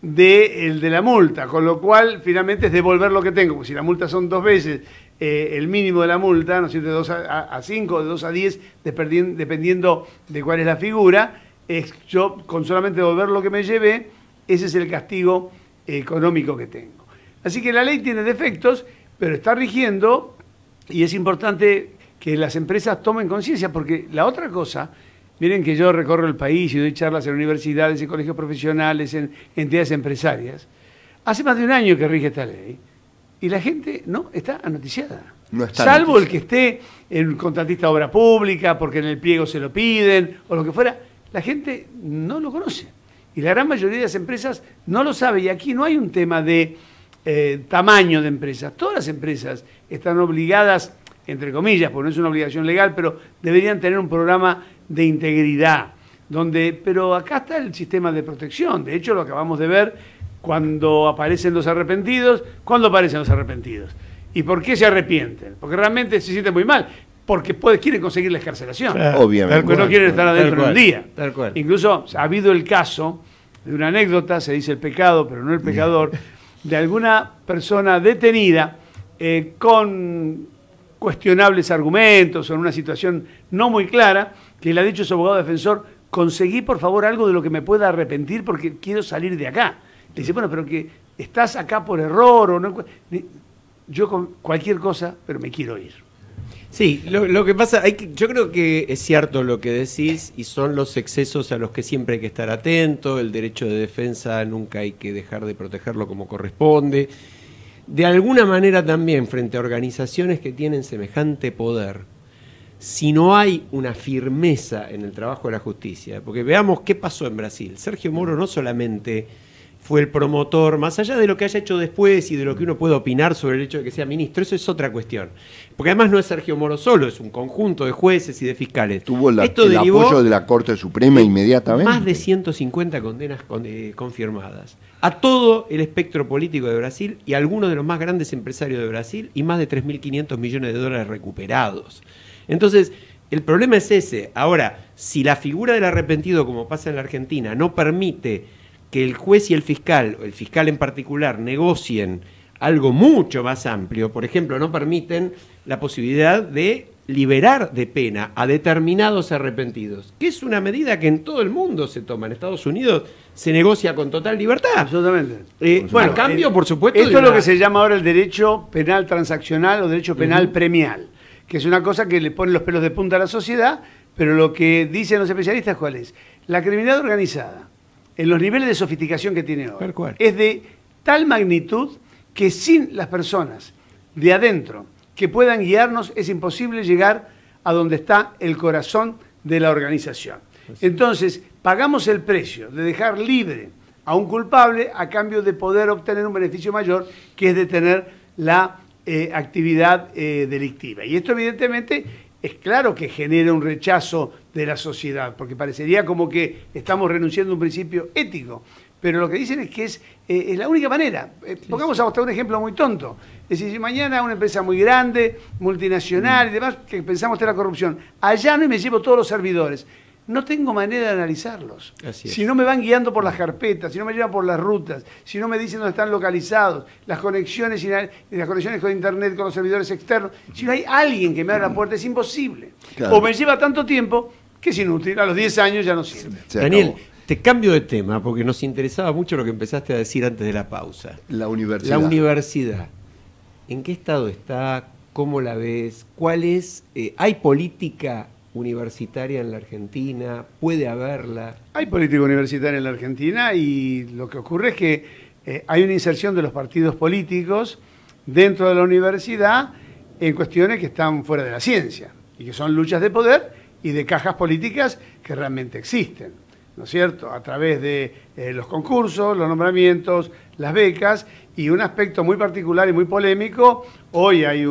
de la multa, con lo cual finalmente es devolver lo que tengo. Porque si la multa son 2 veces el mínimo de la multa, ¿no es cierto?, de 2 a 5, de 2 a 10, dependiendo de cuál es la figura, yo con solamente devolver lo que me llevé, ese es el castigo económico que tengo. Así que la ley tiene defectos, pero está rigiendo, y es importante que las empresas tomen conciencia, porque la otra cosa, miren que yo recorro el país y doy charlas en universidades, en colegios profesionales, en entidades empresarias. Hace más de 1 año que rige esta ley y la gente no está anoticiada. No está salvo el que esté en contratista de obra pública, porque en el pliego se lo piden, o lo que fuera, la gente no lo conoce. Y la gran mayoría de las empresas no lo sabe. Y aquí no hay un tema de tamaño de empresas. Todas las empresas están obligadas, entre comillas, porque no es una obligación legal, pero deberían tener un programa de integridad, pero acá está el sistema de protección. De hecho, lo acabamos de ver cuando aparecen los arrepentidos. ¿Cuándo aparecen los arrepentidos? ¿Y por qué se arrepienten? Porque realmente se sienten muy mal, porque quieren conseguir la excarcelación. Obviamente. Porque no quieren estar adentro en un día. Tal cual. Incluso ha habido el caso de una anécdota, se dice el pecado, pero no el pecador, de alguna persona detenida con cuestionables argumentos o en una situación no muy clara, que le ha dicho su abogado defensor: conseguí por favor algo de lo que me pueda arrepentir porque quiero salir de acá. Le dice, bueno, pero que estás acá por error o no. Yo con cualquier cosa, pero me quiero ir. Sí, lo que pasa, yo creo que es cierto lo que decís, y son los excesos a los que siempre hay que estar atento. El derecho de defensa nunca hay que dejar de protegerlo como corresponde. De alguna manera también, frente a organizaciones que tienen semejante poder, si no hay una firmeza en el trabajo de la justicia, porque veamos qué pasó en Brasil. Sergio Moro no solamente fue el promotor, más allá de lo que haya hecho después y de lo que uno puede opinar sobre el hecho de que sea ministro, eso es otra cuestión. Porque además no es Sergio Moro solo, es un conjunto de jueces y de fiscales. Tuvo el apoyo de la Corte Suprema inmediatamente. Más de 150 condenas confirmadas a todo el espectro político de Brasil y a algunos de los más grandes empresarios de Brasil, y más de 3.500 millones de dólares recuperados. Entonces, el problema es ese. Ahora, si la figura del arrepentido, como pasa en la Argentina, no permite que el juez y el fiscal en particular, negocien algo mucho más amplio, por ejemplo, no permiten la posibilidad de liberar de pena a determinados arrepentidos, que es una medida que en todo el mundo se toma. En Estados Unidos se negocia con total libertad. Absolutamente. Bueno, a cambio, por supuesto... Esto es lo que se llama ahora el derecho penal transaccional o derecho penal premial, que es una cosa que le pone los pelos de punta a la sociedad, pero lo que dicen los especialistas, ¿cuál es? La criminalidad organizada, en los niveles de sofisticación que tiene hoy, es de tal magnitud que sin las personas de adentro que puedan guiarnos es imposible llegar a donde está el corazón de la organización. Entonces, pagamos el precio de dejar libre a un culpable a cambio de poder obtener un beneficio mayor, que es detener la actividad delictiva. Y esto evidentemente es claro que genera un rechazo de la sociedad, porque parecería como que estamos renunciando a un principio ético, pero lo que dicen es que es la única manera. Pongamos hasta un ejemplo muy tonto. Es decir, si mañana una empresa muy grande, multinacional y demás, que pensamos tener la corrupción, allano y me llevo todos los servidores. No tengo manera de analizarlos. Si no me van guiando por las carpetas, si no me llevan por las rutas, si no me dicen dónde están localizados, las conexiones con internet, con los servidores externos, si no hay alguien que me abra la puerta, es imposible. Claro. O me lleva tanto tiempo que es inútil, a los 10 años ya no sirve. Daniel, te cambio de tema porque nos interesaba mucho lo que empezaste a decir antes de la pausa. La universidad. La universidad. ¿En qué estado está? ¿Cómo la ves? ¿Cuál es? ¿Hay política universitaria en la Argentina? ¿Puede haberla? Hay política universitaria en la Argentina y lo que ocurre es que hay una inserción de los partidos políticos dentro de la universidad en cuestiones que están fuera de la ciencia y que son luchas de poder y de cajas políticas que realmente existen, ¿no es cierto? A través de los concursos, los nombramientos, las becas y un aspecto muy particular y muy polémico. Hoy hay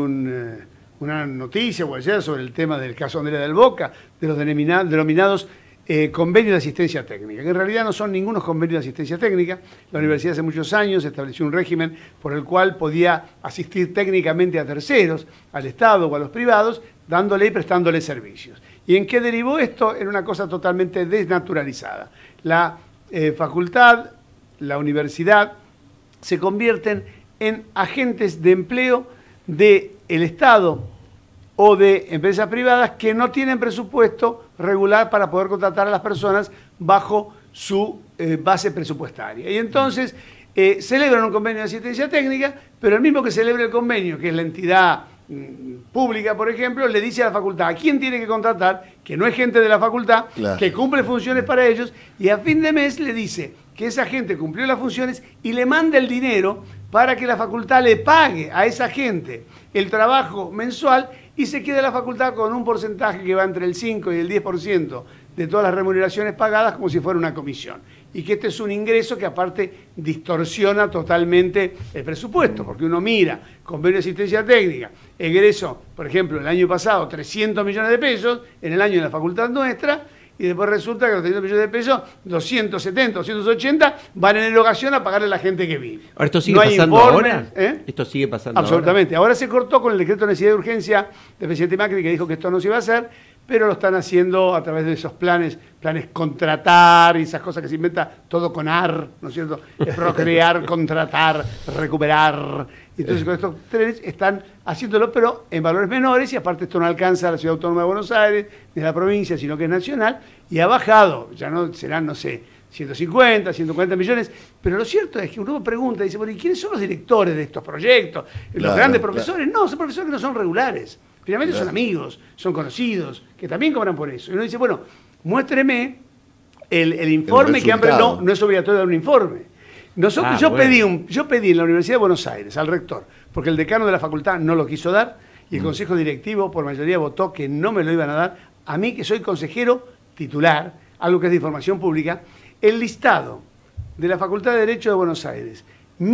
una noticia o ayer sobre el tema del caso Andrea del Boca, de los denominados convenios de asistencia técnica, que en realidad no son ningunos convenios de asistencia técnica. La universidad hace muchos años estableció un régimen por el cual podía asistir técnicamente a terceros, al Estado o a los privados, dándole y prestándole servicios. ¿Y en qué derivó esto? En una cosa totalmente desnaturalizada. La facultad, la universidad, se convierten en agentes de empleo del Estado o de empresas privadas que no tienen presupuesto regular para poder contratar a las personas bajo su base presupuestaria. Y entonces celebran un convenio de asistencia técnica, pero el mismo que celebra el convenio, que es la entidad pública, por ejemplo, le dice a la facultad a quién tiene que contratar, que no es gente de la facultad, claro, que cumple funciones para ellos, y a fin de mes le dice que esa gente cumplió las funciones y le manda el dinero para que la facultad le pague a esa gente el trabajo mensual y se quede la facultad con un porcentaje que va entre el 5 y el 10% de todas las remuneraciones pagadas como si fuera una comisión. Y que este es un ingreso que aparte distorsiona totalmente el presupuesto, porque uno mira convenio de asistencia técnica, egreso, por ejemplo, el año pasado 300 millones de pesos, en el año de la facultad nuestra, y después resulta que los 300 millones de pesos, 270, 280, van en erogación a pagarle a la gente que vive. Ahora, ¿esto sigue pasando ahora? ¿Esto sigue pasando absolutamente. Ahora se cortó con el decreto de necesidad de urgencia del presidente Macri, que dijo que esto no se iba a hacer, pero lo están haciendo a través de esos planes contratar y esas cosas que se inventa todo con AR, ¿no es cierto? Procrear, contratar, recuperar. Entonces con estos trenes están haciéndolo, pero en valores menores, y aparte esto no alcanza a la Ciudad Autónoma de Buenos Aires, ni a la provincia, sino que es nacional, y ha bajado, ya no serán, no sé, 150, 140 millones, pero lo cierto es que uno pregunta, dice, bueno, ¿y quiénes son los directores de estos proyectos? Los grandes profesores, no, son profesores que no son regulares. Finalmente son amigos, son conocidos, que también cobran por eso. Y uno dice, bueno, muéstreme el informe que han presentado. No es obligatorio dar un informe. Yo pedí en la Universidad de Buenos Aires al rector, porque el decano de la facultad no lo quiso dar, y el consejo directivo por mayoría votó que no me lo iban a dar. A mí, que soy consejero titular, algo que es de información pública, el listado de la Facultad de Derecho de Buenos Aires,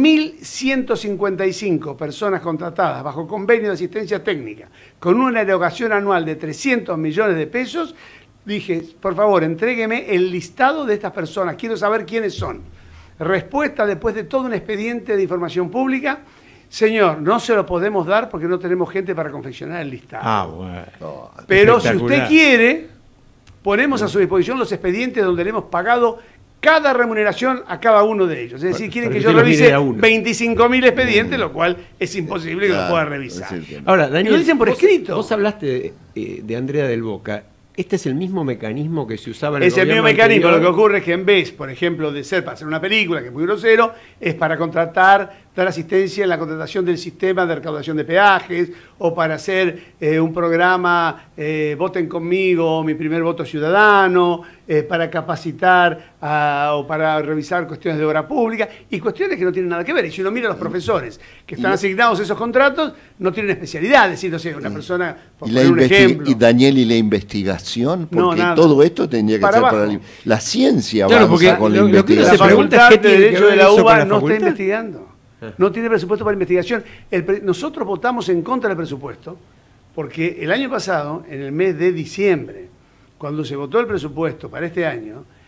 1.155 personas contratadas bajo convenio de asistencia técnica, con una erogación anual de 300 millones de pesos, dije, por favor, entrégueme el listado de estas personas, quiero saber quiénes son. Respuesta después de todo un expediente de información pública, señor, no se lo podemos dar porque no tenemos gente para confeccionar el listado. Bueno. Pero si usted quiere, ponemos a su disposición los expedientes donde le hemos pagado cada remuneración a cada uno de ellos. Es decir, quieren que yo revise 25.000 expedientes, lo cual es imposible que lo pueda revisar. Ahora, Daniel, y lo dicen por escrito. Vos hablaste de Andrea del Boca. ¿Este es el mismo mecanismo que se usaba en el gobierno gobierno anterior? Es el mismo mecanismo. Lo que ocurre es que en vez, por ejemplo, de ser para hacer una película, que es muy grosero, es para contratar, dar asistencia en la contratación del sistema de recaudación de peajes, o para hacer un programa Voten conmigo, mi primer voto ciudadano, para capacitar o para revisar cuestiones de obra pública, y cuestiones que no tienen nada que ver. Y si uno mira a los profesores que están asignados a esos contratos, no tienen especialidad. Es decir, no sé, una persona, por poner un ejemplo. Y Daniel, ¿y la investigación? Porque todo esto tendría que ser para la ciencia, claro, avanza con la investigación. La Facultad de Derecho de la UBA no está investigando. No tiene presupuesto para investigación. Nosotros votamos en contra del presupuesto porque el año pasado, en el mes de diciembre, cuando se votó el presupuesto para este año,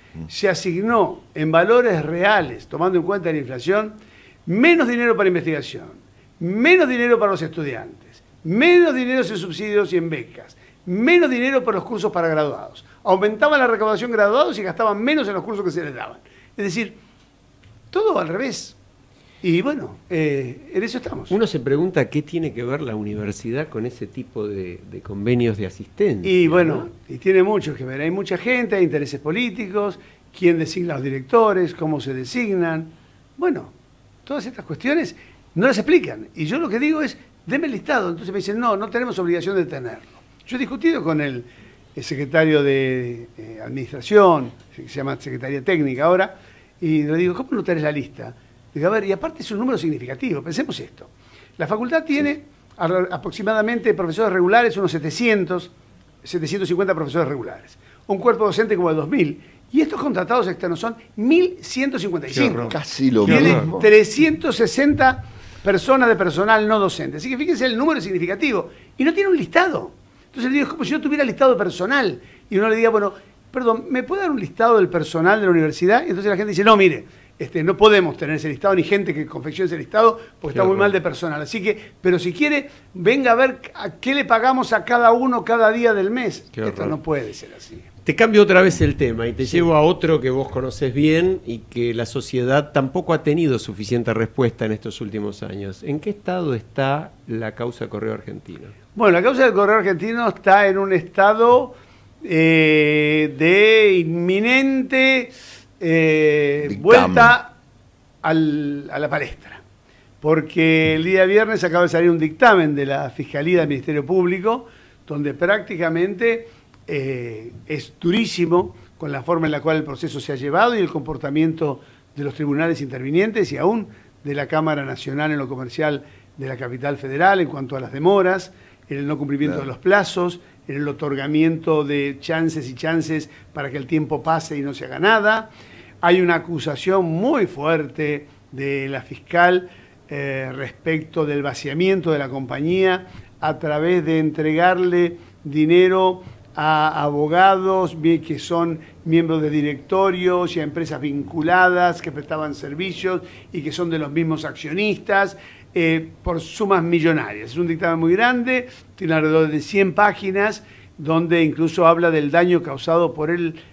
se asignó en valores reales, tomando en cuenta la inflación, menos dinero para investigación, menos dinero para los estudiantes, menos dinero en subsidios y en becas, menos dinero para los cursos para graduados. Aumentaban la recaudación graduados y gastaban menos en los cursos que se les daban. Es decir, todo al revés. Y bueno, en eso estamos. Uno se pregunta qué tiene que ver la universidad con ese tipo de convenios de asistencia. Y bueno, ¿no? y tiene mucho que ver. Hay mucha gente, hay intereses políticos, quién designa a los directores, cómo se designan. Bueno, todas estas cuestiones no las explican. Y yo lo que digo es, denme el listado. Entonces me dicen, no tenemos obligación de tenerlo. Yo he discutido con el secretario de Administración, que se llama Secretaría Técnica ahora, y le digo, ¿cómo no tenés la lista? Digo, a ver, y aparte es un número significativo, pensemos esto. La facultad tiene aproximadamente profesores regulares, unos 750 profesores regulares. Un cuerpo docente como el 2000. Y estos contratados externos son 1.155. Casi lo Tiene mismo. 360 personas de personal no docente. Así que fíjense, el número es significativo. Y no tiene un listado. Entonces le digo, es como si yo tuviera listado de personal. Y uno le diga, bueno, perdón, ¿me puede dar un listado del personal de la universidad? Y entonces la gente dice, no, mire, no podemos tener ese listado, ni gente que confeccione ese listado, porque está muy mal de personal. Así que, pero si quiere, venga a ver a qué le pagamos a cada uno cada día del mes. Esto no puede ser así. Te cambio otra vez el tema y te llevo a otro que vos conocés bien y que la sociedad tampoco ha tenido suficiente respuesta en estos últimos años. ¿En qué estado está la causa Correo Argentino? Bueno, la causa del Correo Argentino está en un estado de inminente vuelta a la palestra. Porque el día viernes acaba de salir un dictamen de la Fiscalía del Ministerio Público, donde prácticamente es durísimo con la forma en la cual el proceso se ha llevado y el comportamiento de los tribunales intervinientes y aún de la Cámara Nacional en lo comercial de la capital federal en cuanto a las demoras, en el no cumplimiento de los plazos, en el otorgamiento de chances y chances para que el tiempo pase y no se haga nada. Hay una acusación muy fuerte de la fiscal respecto del vaciamiento de la compañía a través de entregarle dinero a abogados que son miembros de directorios y a empresas vinculadas que prestaban servicios y que son de los mismos accionistas por sumas millonarias. Es un dictamen muy grande, tiene alrededor de 100 páginas, donde incluso habla del daño causado por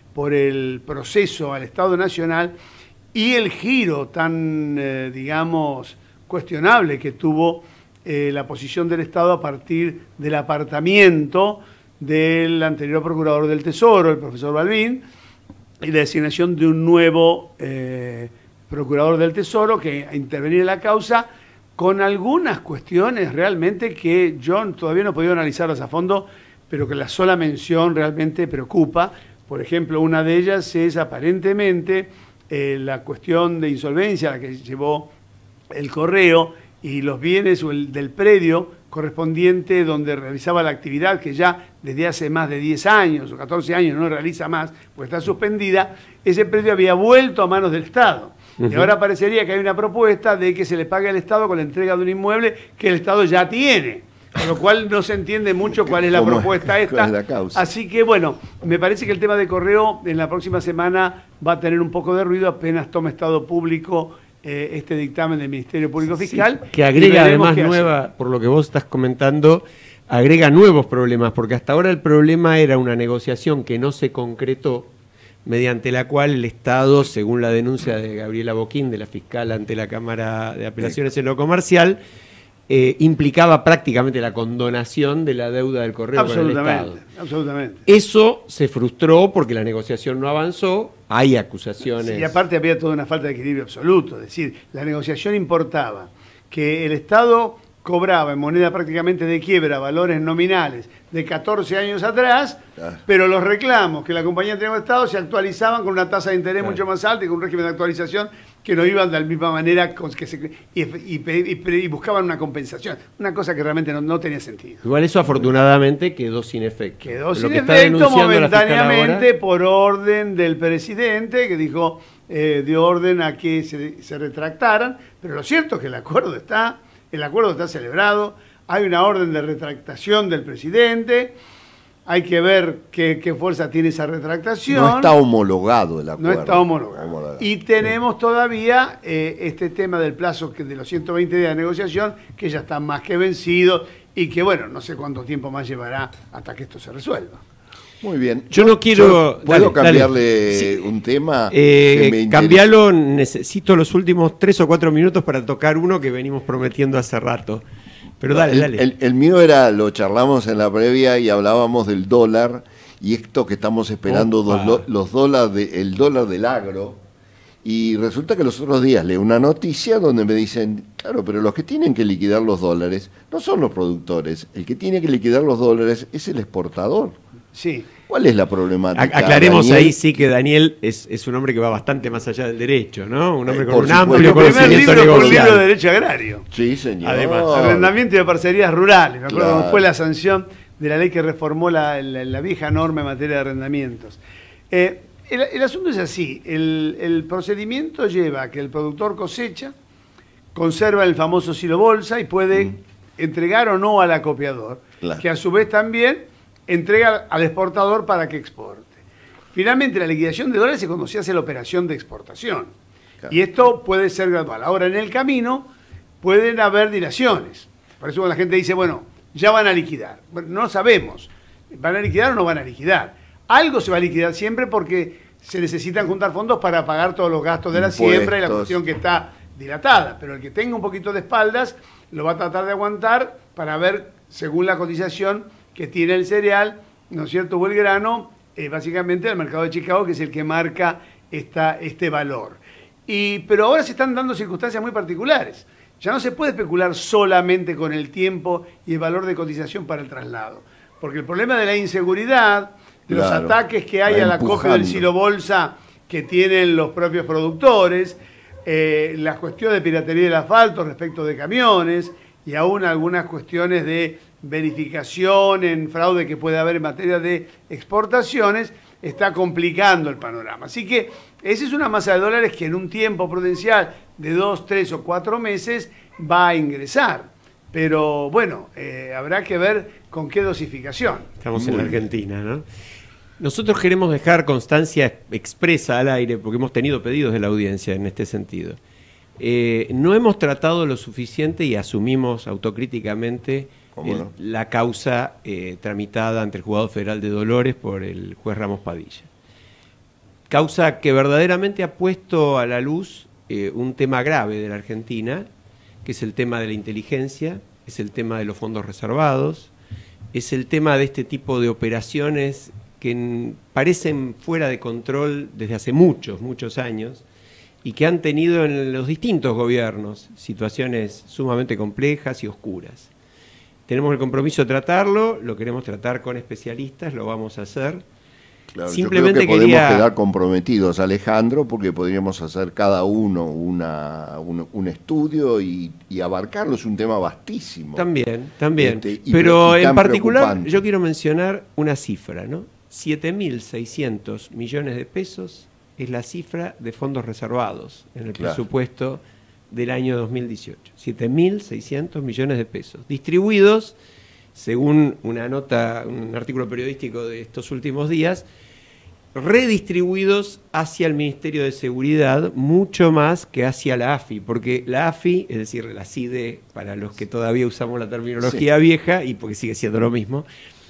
el proceso al Estado Nacional y el giro tan, digamos, cuestionable que tuvo la posición del Estado a partir del apartamiento del anterior procurador del Tesoro, el profesor Balbín, y la designación de un nuevo procurador del Tesoro que a intervenir en la causa con algunas cuestiones realmente que yo todavía no he podido analizarlas a fondo, pero que la sola mención realmente preocupa. Por ejemplo, una de ellas es aparentemente la cuestión de insolvencia a la que llevó el Correo y los bienes del predio correspondiente donde realizaba la actividad que ya desde hace más de 10 años o 14 años no realiza más, pues está suspendida. Ese predio había vuelto a manos del Estado. Y ahora parecería que hay una propuesta de que se le pague al Estado con la entrega de un inmueble que el Estado ya tiene. Con lo cual no se entiende mucho cuál es la propuesta esta. ¿Cuál es la causa? Así que bueno, me parece que el tema de Correo en la próxima semana va a tener un poco de ruido apenas tome estado público este dictamen del Ministerio Público Fiscal. Sí, que agrega además por lo que vos estás comentando, agrega nuevos problemas, porque hasta ahora el problema era una negociación que no se concretó, mediante la cual el Estado, según la denuncia de Gabriela Boquín, de la fiscal ante la Cámara de Apelaciones en lo Comercial, implicaba prácticamente la condonación de la deuda del Correo con el Estado. Absolutamente. Eso se frustró porque la negociación no avanzó, hay acusaciones. Sí, y aparte había toda una falta de equilibrio absoluto, es decir, la negociación importaba que el Estado cobraba en moneda prácticamente de quiebra valores nominales de 14 años atrás, pero los reclamos que la compañía tenía con el Estado se actualizaban con una tasa de interés mucho más alta y con un régimen de actualización que no iban de la misma manera y buscaban una compensación, una cosa que realmente no tenía sentido. Igual eso afortunadamente quedó sin efecto. Quedó sin efecto momentáneamente por orden del presidente que dijo, dio orden a que se retractaran, pero lo cierto es que el acuerdo está celebrado, hay una orden de retractación del presidente hay que ver qué fuerza tiene esa retractación. No está homologado el acuerdo. No está homologado. Y tenemos todavía este tema del plazo de los 120 días de negociación, que ya está más que vencido y que, bueno, no sé cuánto tiempo más llevará hasta que esto se resuelva. Muy bien. Yo no quiero... ¿Puedo cambiarle Sí. un tema? Que me Cambiarlo, necesito los últimos 3 o 4 minutos para tocar uno que venimos prometiendo hace rato. Pero dale. El mío lo charlamos en la previa y hablábamos del dólar y esto que estamos esperando, los dólares, el dólar del agro. Y resulta que los otros días leo una noticia donde me dicen, claro, pero los que tienen que liquidar los dólares no son los productores, el que tiene que liquidar los dólares es el exportador. Sí. ¿Cuál es la problemática? Aclaremos Daniel? ahí sí que Daniel es un hombre que va bastante más allá del derecho, ¿no? Un hombre con Por un supuesto. amplio El primer conocimiento libro fue un libro de negocial. derecho agrario. Sí, señor. Además, Arrendamiento y de parcerías rurales. Me acuerdo Claro. cómo fue la sanción de la ley que reformó la vieja norma en materia de arrendamientos. El asunto es así. El procedimiento lleva a que el productor cosecha, conserva el famoso silo bolsa y puede entregar o no al acopiador, Claro. que a su vez también entrega al exportador para que exporte. Finalmente, la liquidación de dólares es cuando se hace la operación de exportación. Claro. Y esto puede ser gradual. Ahora, en el camino pueden haber dilaciones. Por eso cuando la gente dice, bueno, ya van a liquidar. Bueno, no sabemos. ¿Van a liquidar o no van a liquidar? Algo se va a liquidar siempre porque se necesitan juntar fondos para pagar todos los gastos de la siembra y la cuestión que está dilatada. Pero el que tenga un poquito de espaldas lo va a tratar de aguantar para ver, según la cotización que tiene el cereal, ¿no es cierto?, o el grano, básicamente el mercado de Chicago, que es el que marca este valor. Pero ahora se están dando circunstancias muy particulares. Ya no se puede especular solamente con el tiempo y el valor de cotización para el traslado. Porque el problema de la inseguridad, de los Claro, ataques que hay va a la copia del empujando. silo bolsa que tienen los propios productores, las cuestiones de piratería del asfalto respecto de camiones y aún algunas cuestiones de verificación en fraude que puede haber en materia de exportaciones, está complicando el panorama. Así que esa es una masa de dólares que en un tiempo prudencial de 2, 3 o 4 meses va a ingresar. Pero bueno, habrá que ver con qué dosificación. Estamos en la Argentina, ¿no? Nosotros queremos dejar constancia expresa al aire, porque hemos tenido pedidos de la audiencia en este sentido. No hemos tratado lo suficiente y asumimos autocríticamente la causa tramitada ante el Juzgado Federal de Dolores por el juez Ramos Padilla. Causa que verdaderamente ha puesto a la luz un tema grave de la Argentina, que es el tema de la inteligencia, es el tema de los fondos reservados, es el tema de este tipo de operaciones que parecen fuera de control desde hace muchos años y que han tenido en los distintos gobiernos situaciones sumamente complejas y oscuras. Tenemos el compromiso de tratarlo, lo queremos tratar con especialistas, lo vamos a hacer. Claro, Simplemente yo creo que podemos quedar comprometidos, Alejandro, porque podríamos hacer cada uno un estudio y abarcarlo. Es un tema vastísimo. También. Y Pero tan en particular preocupante. yo quiero mencionar una cifra, ¿no? 7.600 millones de pesos es la cifra de fondos reservados en el presupuesto del año 2018. 7.600 millones de pesos, distribuidos, según una nota, un artículo periodístico de estos últimos días, redistribuidos hacia el Ministerio de Seguridad mucho más que hacia la AFI, porque la AFI, es decir, la CIDE, para los que todavía usamos la terminología vieja, y porque sigue siendo lo mismo,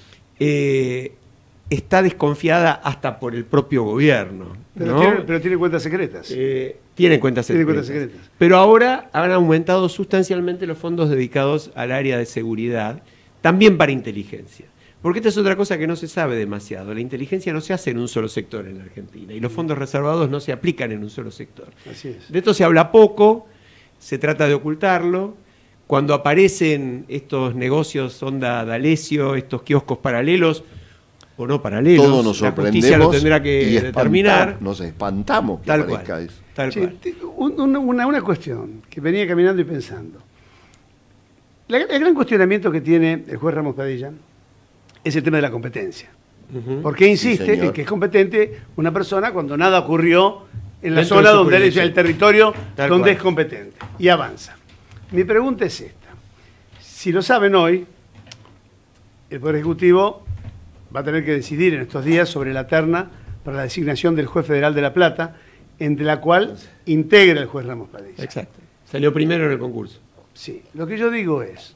está desconfiada hasta por el propio gobierno, ¿no? Pero tiene cuentas secretas. Tienen cuentas secretas. Pero ahora han aumentado sustancialmente los fondos dedicados al área de seguridad, también para inteligencia. Porque esta es otra cosa que no se sabe demasiado. La inteligencia no se hace en un solo sector en la Argentina y los fondos reservados no se aplican en un solo sector. Así es. De esto se habla poco, se trata de ocultarlo. Cuando aparecen estos negocios onda D'Alessio, estos kioscos paralelos, o no paralelos, todos nos la justicia lo sorprendemos tendrá que determinar. Nos espantamos que Tal aparezca cual, eso. tal Sí, cual. una cuestión que venía caminando y pensando. El gran cuestionamiento que tiene el juez Ramos Padilla es el tema de la competencia. Porque insiste Sí, señor. en que es competente una persona cuando nada ocurrió en la Dentro zona de su donde él es jurisdicción. el territorio Tal donde cual. es competente. Y avanza. Mi pregunta es esta. Si lo saben hoy, el Poder Ejecutivo va a tener que decidir en estos días sobre la terna para la designación del juez federal de La Plata, entre la cual integra el juez Ramos Padilla. Exacto. Salió primero en el concurso. Sí, lo que yo digo es,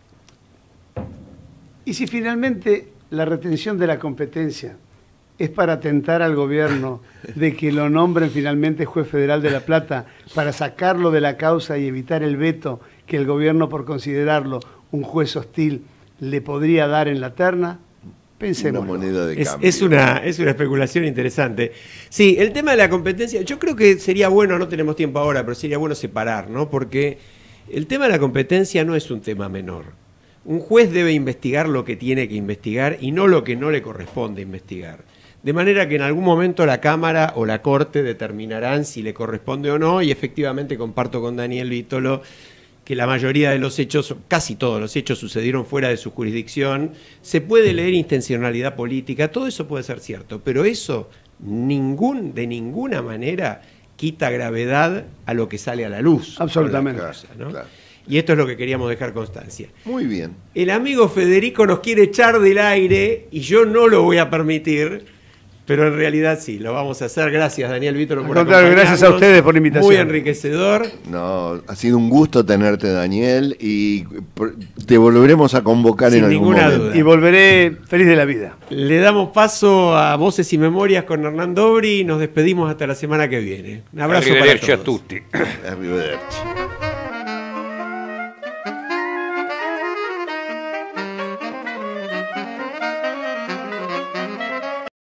¿y si finalmente la retención de la competencia es para atentar al gobierno de que lo nombren finalmente juez federal de La Plata para sacarlo de la causa y evitar el veto que el gobierno, por considerarlo un juez hostil, le podría dar en la terna? Pensemos. Una moneda de cambio. Es una especulación interesante. Sí, el tema de la competencia, yo creo que sería bueno, no tenemos tiempo ahora, pero sería bueno separar, ¿no? Porque el tema de la competencia no es un tema menor. Un juez debe investigar lo que tiene que investigar y no lo que no le corresponde investigar. De manera que en algún momento la Cámara o la Corte determinarán si le corresponde o no, y efectivamente comparto con Daniel Vítolo que la mayoría de los hechos, casi todos los hechos, sucedieron fuera de su jurisdicción. Se puede leer intencionalidad política, todo eso puede ser cierto, pero eso de ninguna manera quita gravedad a lo que sale a la luz. Absolutamente. ¿No? Claro. Y esto es lo que queríamos dejar constancia. Muy bien. El amigo Federico nos quiere echar del aire y yo no lo voy a permitir, pero en realidad sí, lo vamos a hacer. Gracias, Daniel Vítolo, por acompañarnos. Gracias a ustedes por la invitación. Muy enriquecedor. No, ha sido un gusto tenerte, Daniel, y te volveremos a convocar Sin en algún ninguna momento. duda. Y volveré feliz de la vida. Le damos paso a Voces y Memorias con Hernán Dobri y nos despedimos hasta la semana que viene. Un abrazo para Arrivederci a todos. tutti. Arrivederci.